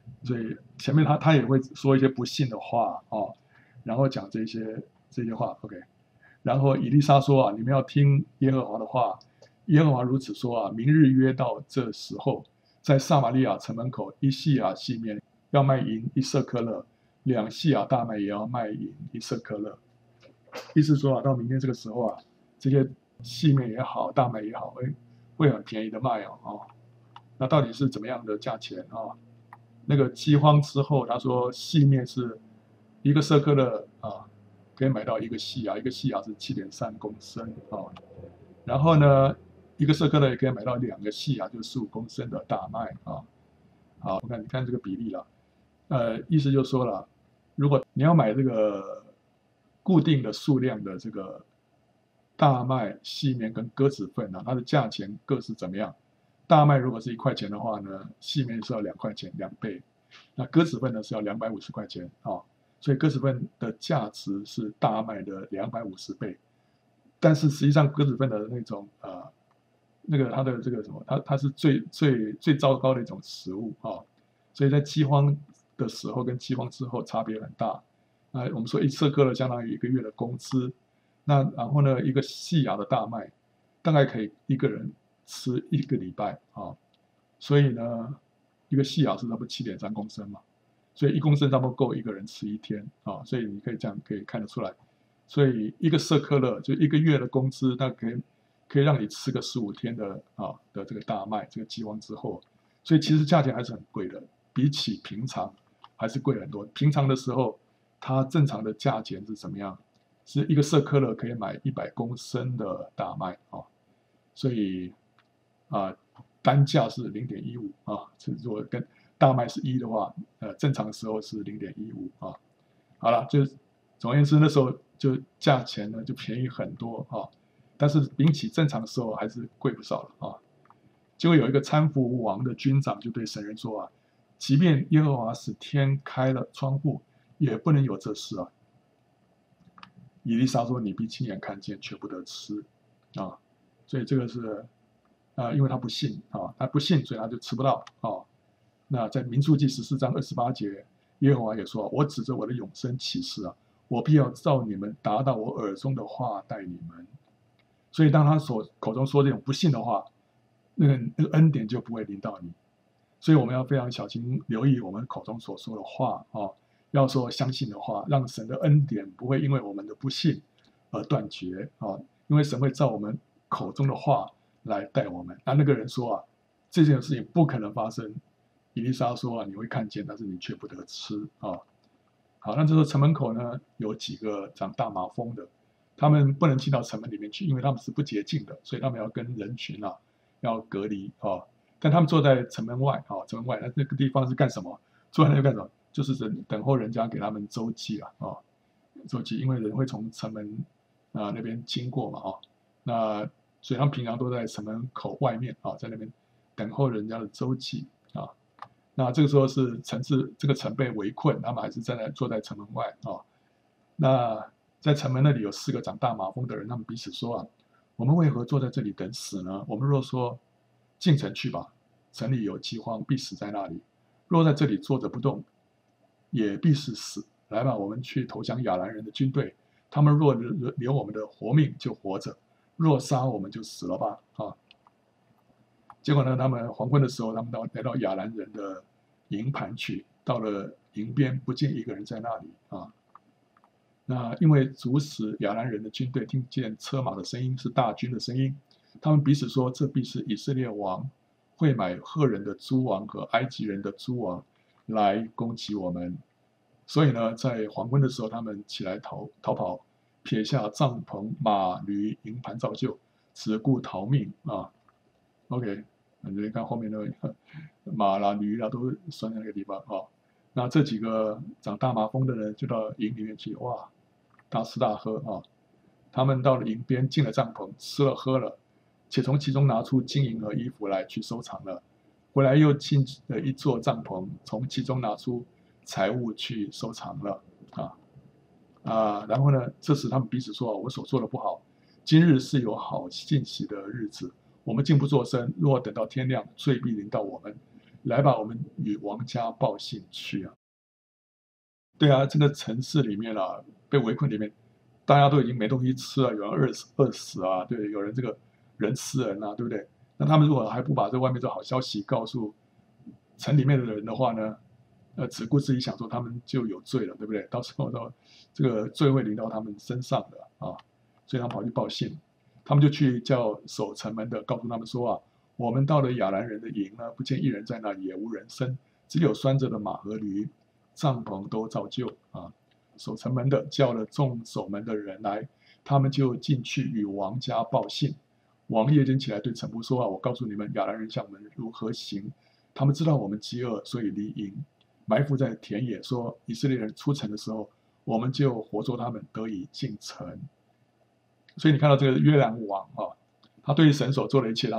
Speaker 1: 所以前面他也会说一些不信的话哦，然后讲这些话。OK，然后以利沙说啊，你们要听耶和华的话，耶和华如此说啊，明日约到这时候，在撒玛利亚城门口一细亚细面要卖银一舍克勒，两细亚大麦也要卖银一舍克勒。意思说啊，到明天这个时候啊，这些细面也好，大麦也好，会很便宜的卖哦。那到底是怎么样的价钱啊？那个饥荒之后，他说细面是一个舍克勒啊，可以买到一个细亚，一个细亚是7.3公升啊。然后呢，一个舍克勒也可以买到2个细亚，就是15公升的大麦啊。好，你看这个比例了，意思就说了，如果你要买这个固定的数量的这个大麦、细面跟鸽子粪啊，它的价钱各是怎么样？大麦如果是1块钱的话呢，细面是要2块钱，2倍。那鸽子粪呢是要250块钱啊，所以鸽子粪的价值是大麦的250倍。但是实际上鸽子粪的那种那个它的这个什么，它是最糟糕的一种食物啊，所以在饥荒的时候跟饥荒之后差别很大。我们说一舍克勒相当于1个月的工资，那然后呢，一个细芽的大麦大概可以一个人吃1个礼拜啊，所以呢，一个细芽是差不多7.3公升嘛，所以1公升差不多够一个人吃1天啊，所以你可以这样可以看得出来，所以一个舍克勒就1个月的工资，那可以让你吃个15天的这个大麦，这个饥荒之后，所以其实价钱还是很贵的，比起平常还是贵很多。平常的时候，它正常的价钱是怎么样？是一个舍克勒可以买100公升的大麦啊，所以单价是0.15啊，如果跟大麦是1的话，正常的时候是0.15啊。好了，就总而言之，那时候就价钱呢就便宜很多啊，但是比起正常的时候还是贵不少了啊。结果有一个参服王的军长就对神人说啊，即便耶和华使天开了窗户，也不能有这事啊。以利沙说：“你必亲眼看见，却不得吃啊。”所以这个是因为他不信啊，他不信，所以他就吃不到啊。那在民数记14章28节，耶和华也说：“我指着我的永生起誓啊，我必要照你们达到我耳中的话待你们。”所以当他口中说这种不信的话，那个恩典就不会临到你。所以我们要非常小心留意我们口中所说的话啊，要说相信的话，让神的恩典不会因为我们的不信而断绝啊，因为神会照我们口中的话来带我们。那个人说啊，这件事情不可能发生。以利沙说啊，你会看见，但是你却不得吃啊。好，那这时候城门口呢，有几个长大麻风的，他们不能进到城门里面去，因为他们是不洁净的，所以他们要跟人群要隔离啊。但他们坐在城门外啊，城门外那个地方是干什么？坐在那干什么？就是等候人家给他们周济周济，因为人会从城门那边经过嘛那所以他们平常都在城门口外面在那边等候人家的周济啊。那这个时候是这个城被围困，他们还是坐在城门外那在城门那里有4个长大麻风的人，他们彼此说啊，我们为何坐在这里等死呢？我们若说进城去吧，城里有饥荒，必死在那里；若在这里坐着不动，也必是死。来吧，我们去投降亚兰人的军队，他们若留我们的活命就活着，若杀我们就死了吧结果呢，他们黄昏的时候，他们来到亚兰人的营盘去，到了营边，不见一个人在那里那因为阻止亚兰人的军队听见车马的声音是大军的声音，他们彼此说：“这必是以色列王会买赫人的诸王和埃及人的诸王来攻击我们。”所以呢，在黄昏的时候，他们起来逃跑，撇下帐篷、马驴、营盘照旧，只顾逃命OK， 你看后面那个马啦、驴啦都拴在那个地方那这几个长大麻风的人就到营里面去，哇，大吃大喝他们到了营边，进了帐篷，吃了喝了，且从其中拿出金银和衣服来去收藏了。回来又进了一座帐篷，从其中拿出财物去收藏了然后呢，这时他们彼此说：“我所做的不好，今日是有好信息的日子。我们竟不作声，若等到天亮，罪必临到我们。 来吧，我们与王家报信去啊。对啊，这个城市里面啊，被围困里面，大家都已经没东西吃了，有人饿死啊，对，有人这个人吃人啊，对不对？那他们如果还不把这外面这好消息告诉城里面的人的话呢，只顾自己想说，他们就有罪了，对不对？到时候这个罪会临到他们身上的啊，所以他们跑去报信，他们就去叫守城门的，告诉他们说啊，我们到了亚兰人的营呢，不见一人在那，也无人声，只有拴着的马和驴。帐篷都照旧啊。守城门的叫了众守门的人来，他们就进去与王家报信。王夜间起来对臣仆说：“啊，我告诉你们，亚兰人向我们如何行？他们知道我们饥饿，所以离营，埋伏在田野。说以色列人出城的时候，我们就活捉他们，得以进城。”所以你看到这个约兰王啊，他对于神所做的一切，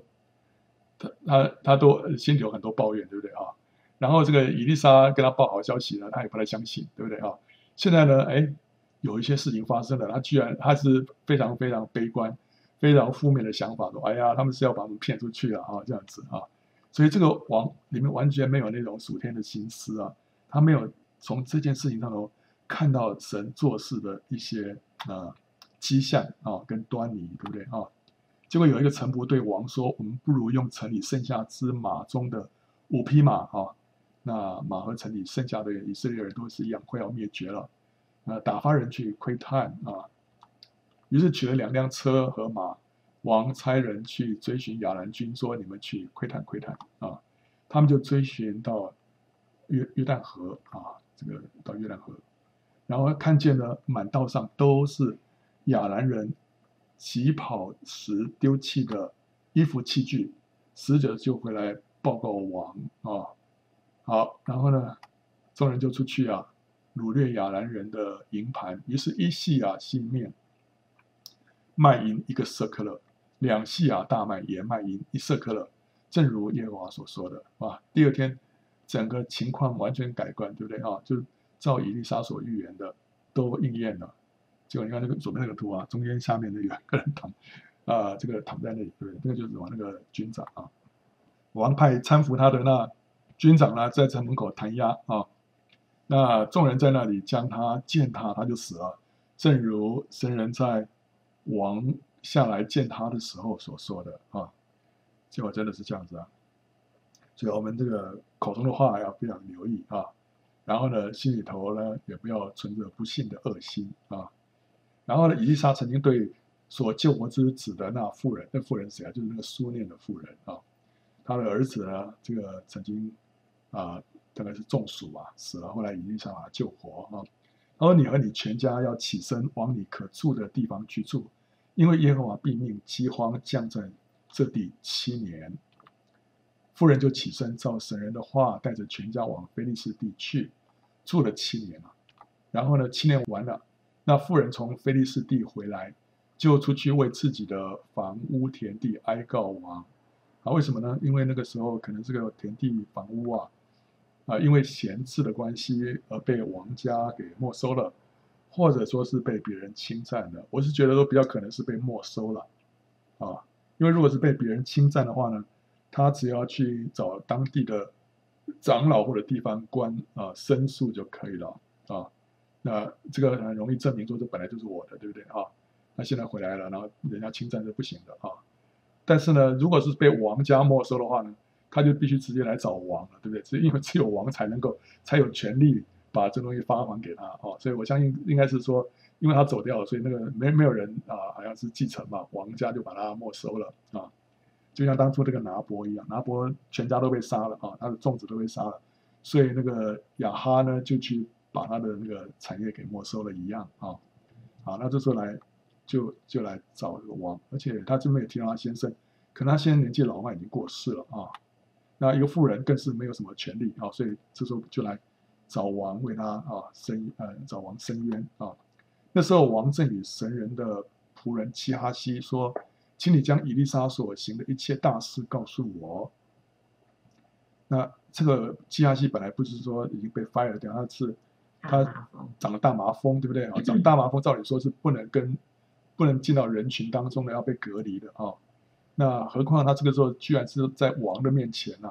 Speaker 1: 他都心里有很多抱怨，对不对啊？然后这个以利沙跟他报好消息呢，他也不太相信，对不对啊？现在呢，有一些事情发生了，他是非常非常悲观、非常负面的想法，说哎呀，他们是要把我们骗出去了啊，这样子啊。所以这个王里面完全没有那种属天的心思啊，他没有从这件事情上头看到神做事的一些迹象啊跟端倪，对不对啊？结果有一个臣仆对王说：“我们不如用城里剩下之马中的5匹马啊，那马和城里剩下的以色列人都是一样，快要灭绝了。打发人去窥探啊。于是取了2辆车和马，王差人去追寻亚兰军，说：你们去窥探窥探啊。他们就追寻到约旦河啊，这个到约旦河，然后看见了满道上都是亚兰人起跑时丢弃的衣服器具，使者就回来报告王啊。好，然后呢，众人就出去啊，掳掠亚兰人的营盘。于是一细亚细面卖银1个舍客勒，2细亚大麦也卖银1舍客勒，正如耶和华所说的啊。第二天，整个情况完全改观，对不对啊？就照以利沙所预言的都应验了。结果你看那个左边那个图啊，中间下面那有一个人这个躺在那里，对不对？那个就是那个军长啊。王派搀扶他的那军长呢，在城门口弹压啊。那众人在那里将他践踏，他就死了，正如神人在王下来见他的时候所说的啊。结果真的是这样子啊。所以我们这个口中的话要非常留意啊。然后呢，心里头呢也不要存着不幸的恶心啊。然后呢，以利沙曾经对所救活之子的那妇人，那妇人谁啊？就是那个苏念的妇人啊。他的儿子呢，这个曾经大概是中暑啊，死了。后来以利沙把他救活啊。他说：“你和你全家要起身往你可住的地方居住，因为耶和华必命饥荒降在这地7年。”妇人就起身，照神人的话，带着全家往非利士地去，住了7年了。然后呢，7年完了，那妇人从非利士地回来，就出去为自己的房屋田地哀告王。为什么呢？因为那个时候可能这个田地房屋因为闲置的关系而被王家给没收了，或者说是被别人侵占的。我是觉得都比较可能是被没收了啊。因为如果是被别人侵占的话呢，他只要去找当地的长老或者地方官申诉就可以了啊。那这个很容易证明说这本来就是我的，对不对啊？那现在回来了，然后人家侵占是不行的啊。但是呢，如果是被王家没收的话呢，他就必须直接来找王了，对不对？因为只有王才有权利把这东西发还给他哦。所以我相信应该是说，因为他走掉了，所以那个没有人好像是继承嘛，王家就把他没收了啊。就像当初这个拿伯一样，拿伯全家都被杀了啊，他的众子都被杀了，所以那个亚哈呢就去把他的那个产业给没收了一样啊。好，那这时候就来找这个王，而且他就没有提到他先生，可能他先生年纪老迈已经过世了啊。那一个妇人更是没有什么权利啊，所以这时候就来找王为他找王申冤啊。那时候王正与神人的仆人基哈西说：“请你将以利沙所行的一切大事告诉我。”那这个基哈西本来不是说已经被 fire 掉，他长了大麻风，对不对啊？长大麻风照理说是不能进到人群当中的，要被隔离的啊。那何况他这个时候居然是在王的面前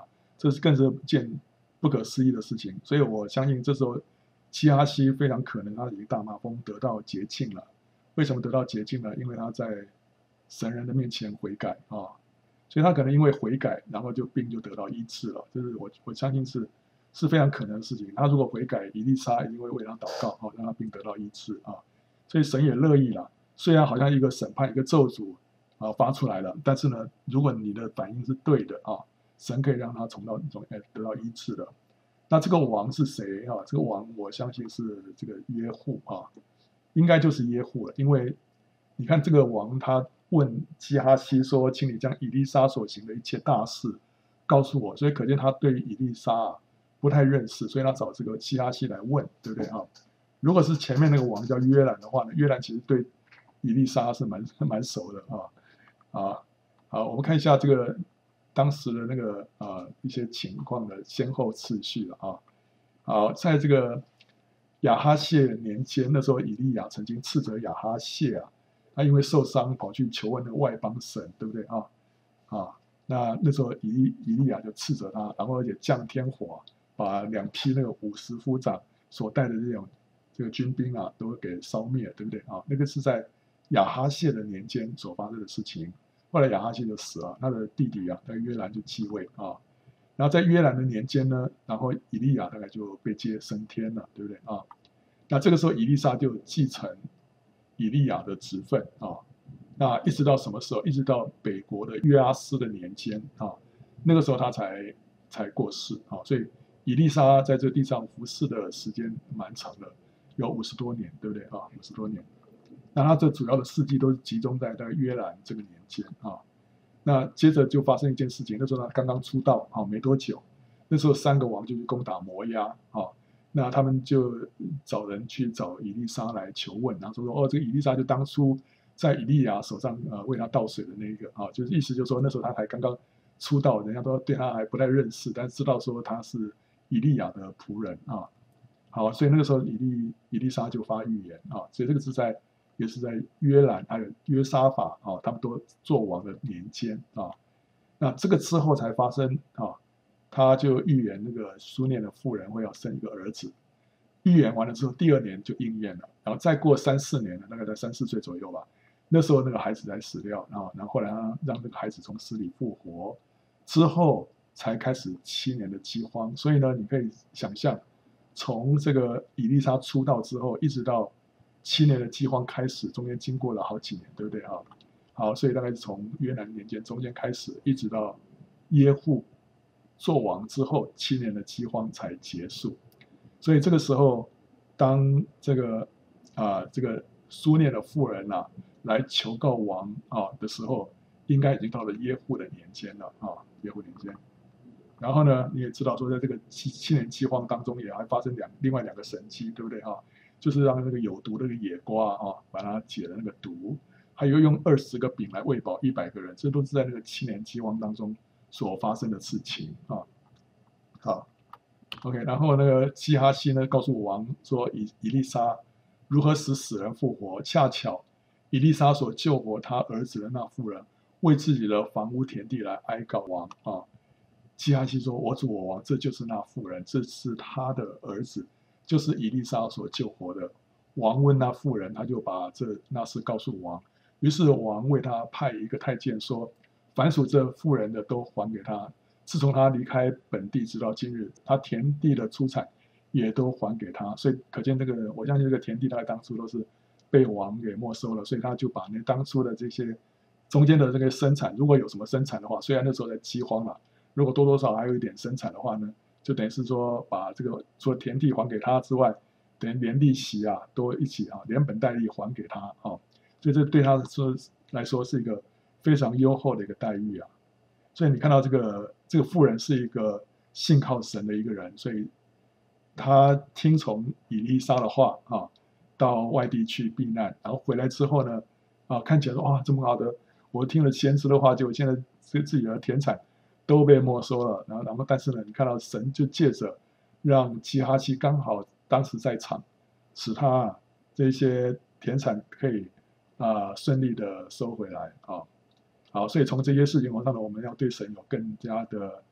Speaker 1: 这是更是件不可思议的事情。所以我相信这时候基哈西非常可能他已经大麻风得到洁净了。为什么得到洁净呢？因为他在神人的面前悔改啊，所以他可能因为悔改，然后病就得到医治了。这是我相信是非常可能的事情。他如果悔改，以利沙一定会为他祷告，让他病得到医治啊。所以神也乐意了。虽然好像一个审判、一个咒诅发出来了，但是呢，如果你的反应是对的啊，神可以让他得到医治的。那这个王是谁啊？这个王我相信是这个耶户啊，应该就是耶户了，因为你看这个王他问基哈西说：“请你将以利沙所行的一切大事告诉我。”所以可见他对以利沙不太认识，所以他找这个基哈西来问，对不对啊？如果是前面那个王叫约兰的话呢，约兰其实对以利沙是蛮熟的好，我们看一下这个当时的那个一些情况的先后次序了啊。好，在这个亚哈谢年间，那时候以利亚曾经斥责亚哈谢他因为受伤跑去求问那个外邦神，对不对那时候以利亚就斥责他，然后而且降天火，把2批那个50夫长所带的这个军兵都给烧灭，对不对那个是在亚哈谢的年间所发生的事情。后来亚哈谢就死了，他的弟弟那个约兰就继位然后在约兰的年间呢，然后以利亚大概就被接升天了，对不对那这个时候以利沙就继承以利亚的职分那一直到什么时候？一直到北国的约阿斯的年间那个时候他才过世所以以利沙在这地上服侍的时间蛮长的，有50多年，对不对50多年。那他这主要的事迹都是集中在大概约兰这个年间那接着就发生一件事情，那时候他刚刚出道没多久，那时候3个王就去攻打摩押那他们就找人去找以利沙来求问，然后说这个以利沙就当初在以利亚手上为他倒水的那个就是意思就是说那时候他才刚刚出道，人家都对他还不太认识，但是知道说他是以利亚的仆人好，所以那个时候以利沙就发预言所以这个也是在约兰还有约沙法他们都做王的年间那这个之后才发生他就预言那个苏念的妇人会要生一个儿子，预言完了之后，第2年就应验了，然后再过3、4年了，大概在3、4岁左右吧，那时候那个孩子才死掉然后后来让那个孩子从死里复活，之后才开始7年的饥荒。所以呢，你可以想象，从这个以利沙出道之后，一直到7年的饥荒开始，中间经过了好几年，对不对好，所以大概是从约兰年间中间开始，一直到耶户做王之后7年的饥荒才结束。所以这个时候，当这个苏念的妇人来求告王的时候，应该已经到了耶户的年间了耶户年间。然后呢，你也知道说，在这个7年饥荒当中，也还发生另外2个神迹，对不对就是让那个有毒的那个野瓜把它解了那个毒，还有用20个饼来喂饱100个人，这都是在那个7年饥荒当中所发生的事情好 ，OK， 然后那个基哈西呢，告诉王说以利沙如何使死人复活，恰巧以利沙所救活他儿子的那妇人，为自己的房屋田地来哀告王基哈西说：“我主我王，这就是那妇人，这是他的儿子，就是以利沙所救活的。”王问那妇人，他就把那事告诉王。于是王为他派一个太监说：“凡属这妇人的都还给他。自从他离开本地直到今日，他田地的出产也都还给他。”所以可见我相信这个田地大概当初都是被王给没收了，所以他就把当初的这些中间的这个生产，如果有什么生产的话，虽然那时候在饥荒如果多多少少还有一点生产的话呢，就等于是说把这个除了田地还给他之外，等于连利息都一起连本带利还给他所以这对他来说是一个非常优厚的一个待遇所以你看到这个妇人是一个信靠神的一个人，所以他听从以利沙的话到外地去避难，然后回来之后呢看起来说哇这么好的，我听了先知的话，结果现在自己的田产都被没收了，然后但是呢，你看到神就借着让基哈西刚好当时在场，使他这些田产可以顺利的收回来好，所以从这些事情上呢，我们要对神有更加的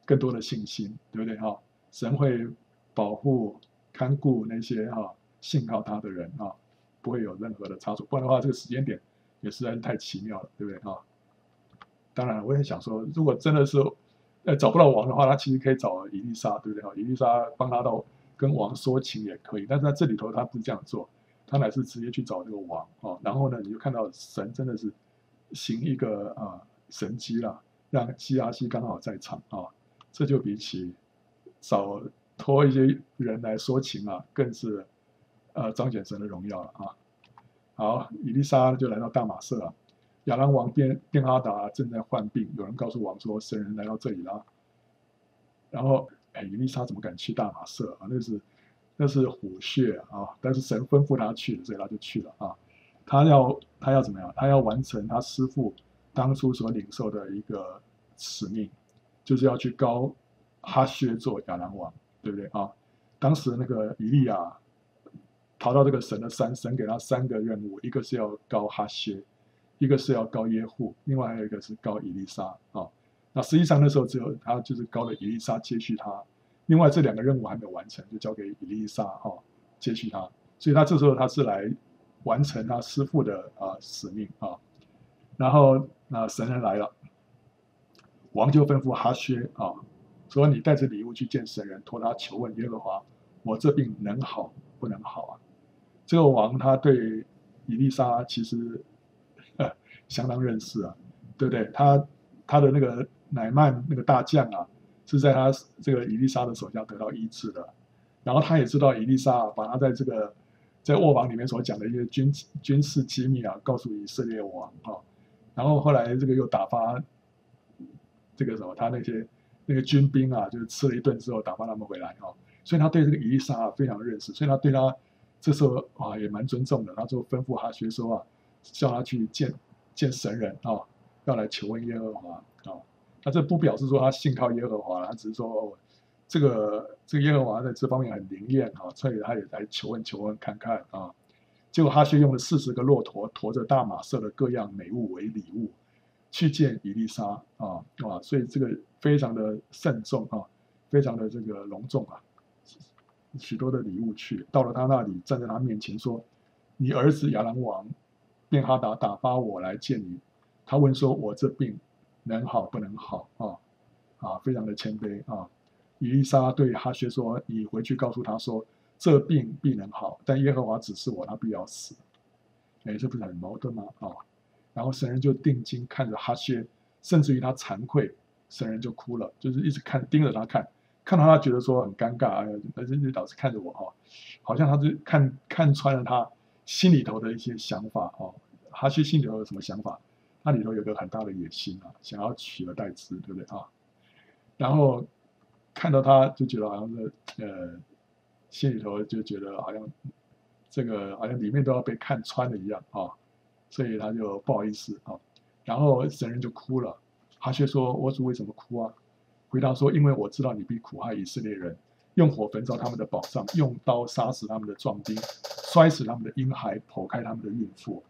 Speaker 1: 更多的信心，对不对哈？神会保护看顾那些信靠他的人不会有任何的差错，不然的话这个时间点也实在是太奇妙了，对不对当然我也想说，如果真的是找不到王的话，他其实可以找以利沙，对不对以利沙帮他到跟王说情也可以，但是在这里头他不是这样做，他乃是直接去找这个王然后呢你就看到神真的是行一个神迹啦，让基亚西刚好在场这就比起找托一些人来说情更是彰显神的荣耀了好，以利沙就来到大马色亚兰王便哈达正在患病，有人告诉王说神人来到这里了，然后以利沙怎么敢去大马色那是虎穴但是神吩咐他去的，所以他就去了他要怎么样？他要完成他师父当初所领受的一个使命，就是要去膏哈薛做亚兰王，对不对当时那个以利亚逃到这个神的山，神给他3个任务，一个是要膏哈薛，一个是要膏耶户，另外还有一个是膏以利沙那实际上那时候只有他就是膏了以利沙接续他，另外这2个任务还没有完成，就交给以利沙接续他，所以他这时候他是来完成他师父的使命然后神人来了，王就吩咐哈薛说你带着礼物去见神人，托他求问耶和华，我这病能好不能好这个王他对以利沙其实相当认识对不对？他的那个乃曼那个大将是在他这个以利沙的手下得到医治的，然后他也知道以利沙把他在这个在卧房里面所讲的一些军事机密告诉以色列王然后后来这个又打发这个什么他那个军兵就是吃了一顿之后打发他们回来所以他对这个以利沙非常认识，所以他对他这时候也蛮尊重的，他就吩咐哈薛说叫他去见神人要来求问耶和华那这不表示说他信靠耶和华，他只是说这个耶和华在这方面很灵验所以他也来求问看看结果哈薛用了40个骆驼驮着大马色的各样美物为礼物去见以利沙所以这个非常的慎重非常的这个隆重许多的礼物去到了他那里，站在他面前说：“你儿子亚兰王便哈达打发我来见你。”他问说：“我这病能好不能好？”非常的谦卑以利沙对哈薛说：“你回去告诉他说，这病必能好，但耶和华指示我，他必要死。”这不是很矛盾吗？然后神人就定睛看着哈薛，甚至于他惭愧，神人就哭了，就是一直盯着他看到他觉得说很尴尬，老是看着我好像他是看穿了他心里头的一些想法哈薛心里头有什么想法？他里头有个很大的野心想要取而代之，对不对然后看到他就觉得好像是心里头就觉得好像这个好像里面都要被看穿了一样所以他就不好意思然后神人就哭了。哈薛说：“我主为什么哭回答说：“因为我知道你必苦害以色列人，用火焚烧他们的宝藏，用刀杀死他们的壮丁，摔死他们的婴孩，剖开他们的孕妇。”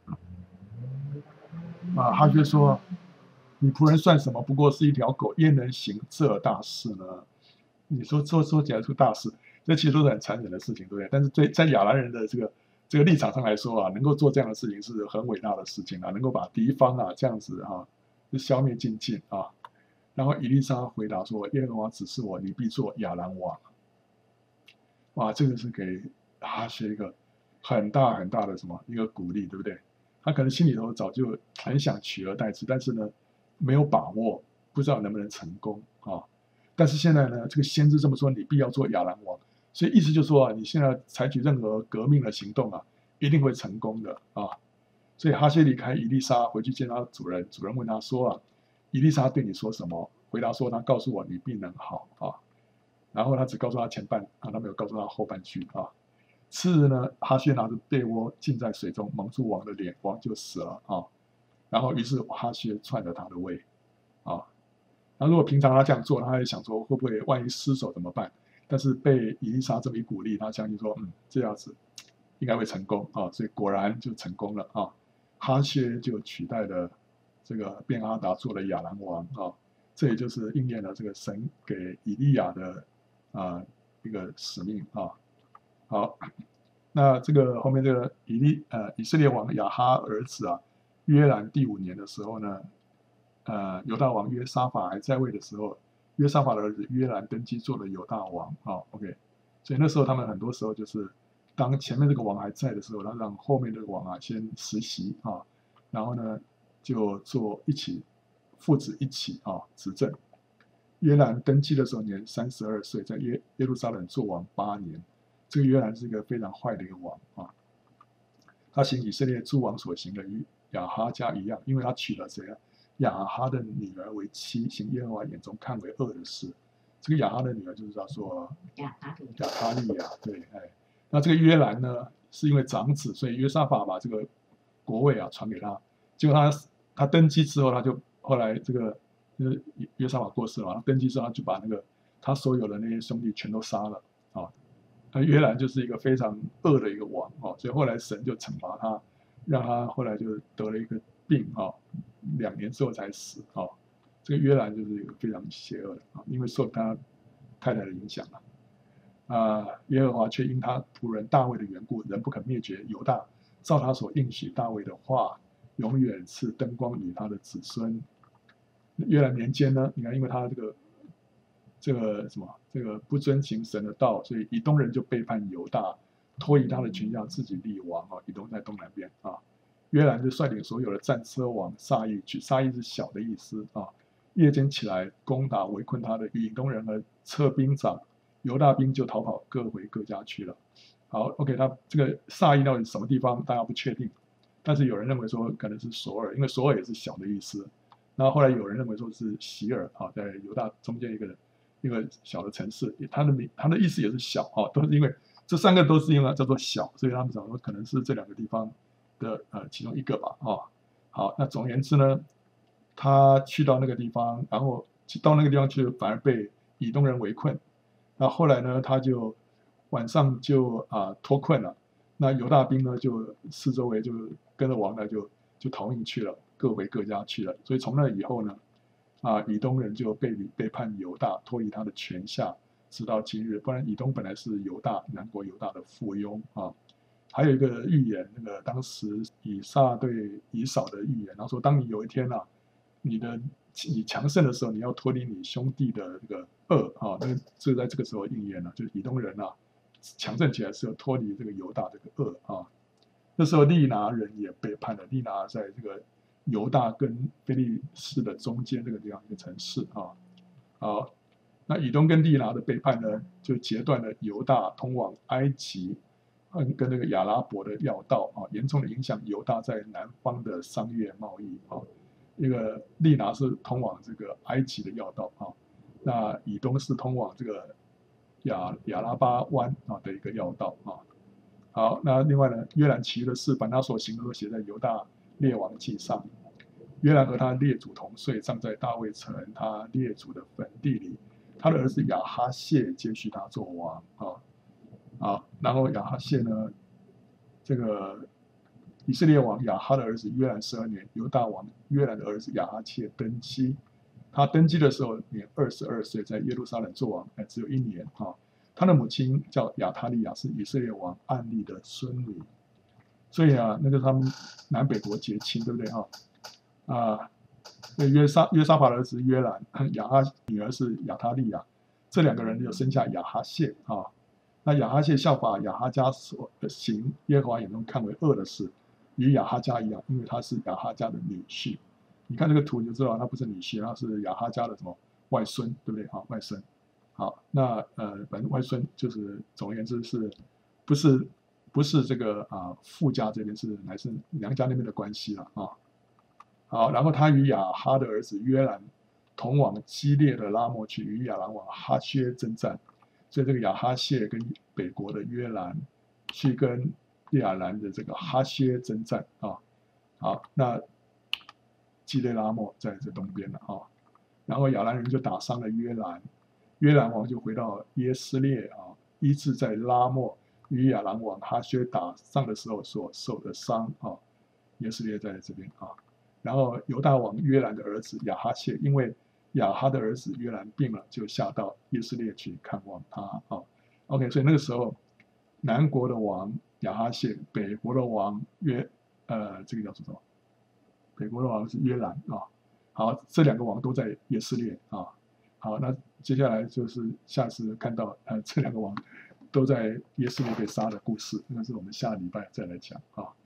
Speaker 1: 哈薛说：“你仆人算什么？不过是一条狗，焉能行这大事呢？”你说起来出大事，这其实都是很残忍的事情，对不对？但是在亚兰人的这个立场上来说能够做这样的事情是很伟大的事情能够把敌方这样子就消灭尽然后以利沙回答说：“耶和华指示我，你必做亚兰王。”哇，这个是给哈薛一个很大很大的一个鼓励，对不对？他可能心里头早就很想取而代之，但是呢，没有把握，不知道能不能成功但是现在呢，这个先知这么说，你必要做亚兰王，所以意思就是说你现在采取任何革命的行动一定会成功的所以哈薛离开以利沙，回去见他主人，主人问他说以利沙对你说什么？回答说他告诉我你必能好然后他只告诉他前半他没有告诉他后半句次日呢，哈薛拿着被窝浸在水中，蒙住王的脸，王就死了然后于是哈薛篡了他的位那如果平常他这样做，他也想说会不会万一失手怎么办？但是被以利沙这么一鼓励，他相信说这样子应该会成功所以果然就成功了哈薛就取代了这个便哈达做了亚兰王这也就是应验了这个神给以利亚的一个使命啊。好，那这个后面这个以色列王亚哈儿子约兰第5年的时候呢，犹大王约沙法还在位的时候，约沙法的儿子约兰登基做了犹大王OK， 所以那时候他们很多时候就是当前面这个王还在的时候，他让后面这个王先实习然后呢就做父子一起执政。约兰登基的时候年32岁，在耶路撒冷做王8年。这个约兰是一个非常坏的一个王他行以色列诸王所行的与亚哈家一样，因为他娶了谁亚哈的女儿为妻，行耶和华眼中看为恶的事。这个亚哈的女儿就是叫做亚哈利亚，对，那这个约兰呢，是因为长子，所以约沙法把这个国位传给他。结果他登基之后，后来这个约沙法过世了，他登基之后他就把他所有的那些兄弟全都杀了那约兰就是一个非常恶的一个王所以后来神就惩罚他，让他后来就得了一个病2年之后才死这个约兰就是一个非常邪恶的因为受他太太的影响耶和华却因他仆人大卫的缘故，仍不肯灭绝犹大，照他所应许大卫的话，永远赐灯光与他的子孙。约兰年间呢，你看因为他这个不遵行神的道，所以以东人就背叛犹大，脱离他的权下，自己立王以东在东南边约兰就率领所有的战车往撒意去，撒意是小的意思夜间起来攻打围困他的以东人和车兵长，犹大兵就逃跑，各回各家去了。好 ，OK， 他这个撒意到底什么地方，大家不确定，但是有人认为说可能是索尔，因为索尔也是小的意思。然后后来有人认为说是席尔在犹大中间一个小的城市，它的意思也是小都是因为这3个都是因为叫做小，所以他们讲说可能是这2个地方的其中一个吧好，那总而言之呢，他去到那个地方，然后到那个地方去，反而被以东人围困。那后来呢，他就晚上就脱困了。那犹大兵呢，就四周围就跟着王呢，就逃命去了，各回各家去了。所以从那以后呢，以东人就背叛犹大，脱离他的权下，直到今日。不然以东本来是南国犹大的附庸还有一个预言，那个当时以撒对以扫的预言，他说：当你有一天你强盛的时候，你要脱离你兄弟的这个恶这在这个时候应验了，就是以东人强盛起来是要脱离这个犹大这个恶那时候利拿人也背叛了，利拿在这个犹大跟非利士的中间这个地方一个城市好，那以东跟利拿的背叛呢，就截断了犹大通往埃及跟那个亚拉伯的要道严重的影响犹大在南方的商业贸易那个利拿是通往这个埃及的要道那以东是通往这个亚拉巴湾的一个要道好，那另外呢，约兰其余的事，凡他所行的都写在犹大列王记上。约兰和他列祖同岁，葬在大卫城他列祖的坟地里。他的儿子亚哈谢接续他做王然后亚哈谢呢，这个以色列王亚哈的儿子约兰12年，犹大王约兰的儿子亚哈谢登基。他登基的时候年22岁，在耶路撒冷做王，只有1年他的母亲叫亚他利亚，是以色列王暗利的孙女，所以那个他们南北国结亲，对不对约沙法的儿子约兰，亚哈女儿是亚他利亚，这2个人就生下亚哈谢那亚哈谢效法亚哈家所行耶和华眼中看为恶的事，与亚哈家一样，因为他是亚哈家的女婿。你看这个图你就知道，他不是女婿，他是亚哈家的什么外孙，对不对外孙。好，那反正外孙就是总而言之是不是这个父家这边乃是娘家那边的关系了好，然后他与亚哈的儿子约兰同往基列的拉莫去，与亚兰王哈薛征战。所以这个亚哈谢跟北国的约兰去跟亚兰的这个哈薛征战好，那基列拉莫在这东边了然后亚兰人就打伤了约兰，约兰王就回到耶斯列医治在拉莫与亚兰王哈薛打仗的时候所受的伤耶斯列在这边然后犹大王约兰的儿子亚哈谢因为亚哈的儿子约兰病了，就下到耶斯列去看望他啊。OK， 所以那个时候南国的王亚哈谢，北国的王这个叫做什么？北国的王是约兰啊。好，这2个王都在耶斯列啊。好，那接下来就是下次看到这2个王都在耶斯列被杀的故事，那是我们下礼拜再来讲啊。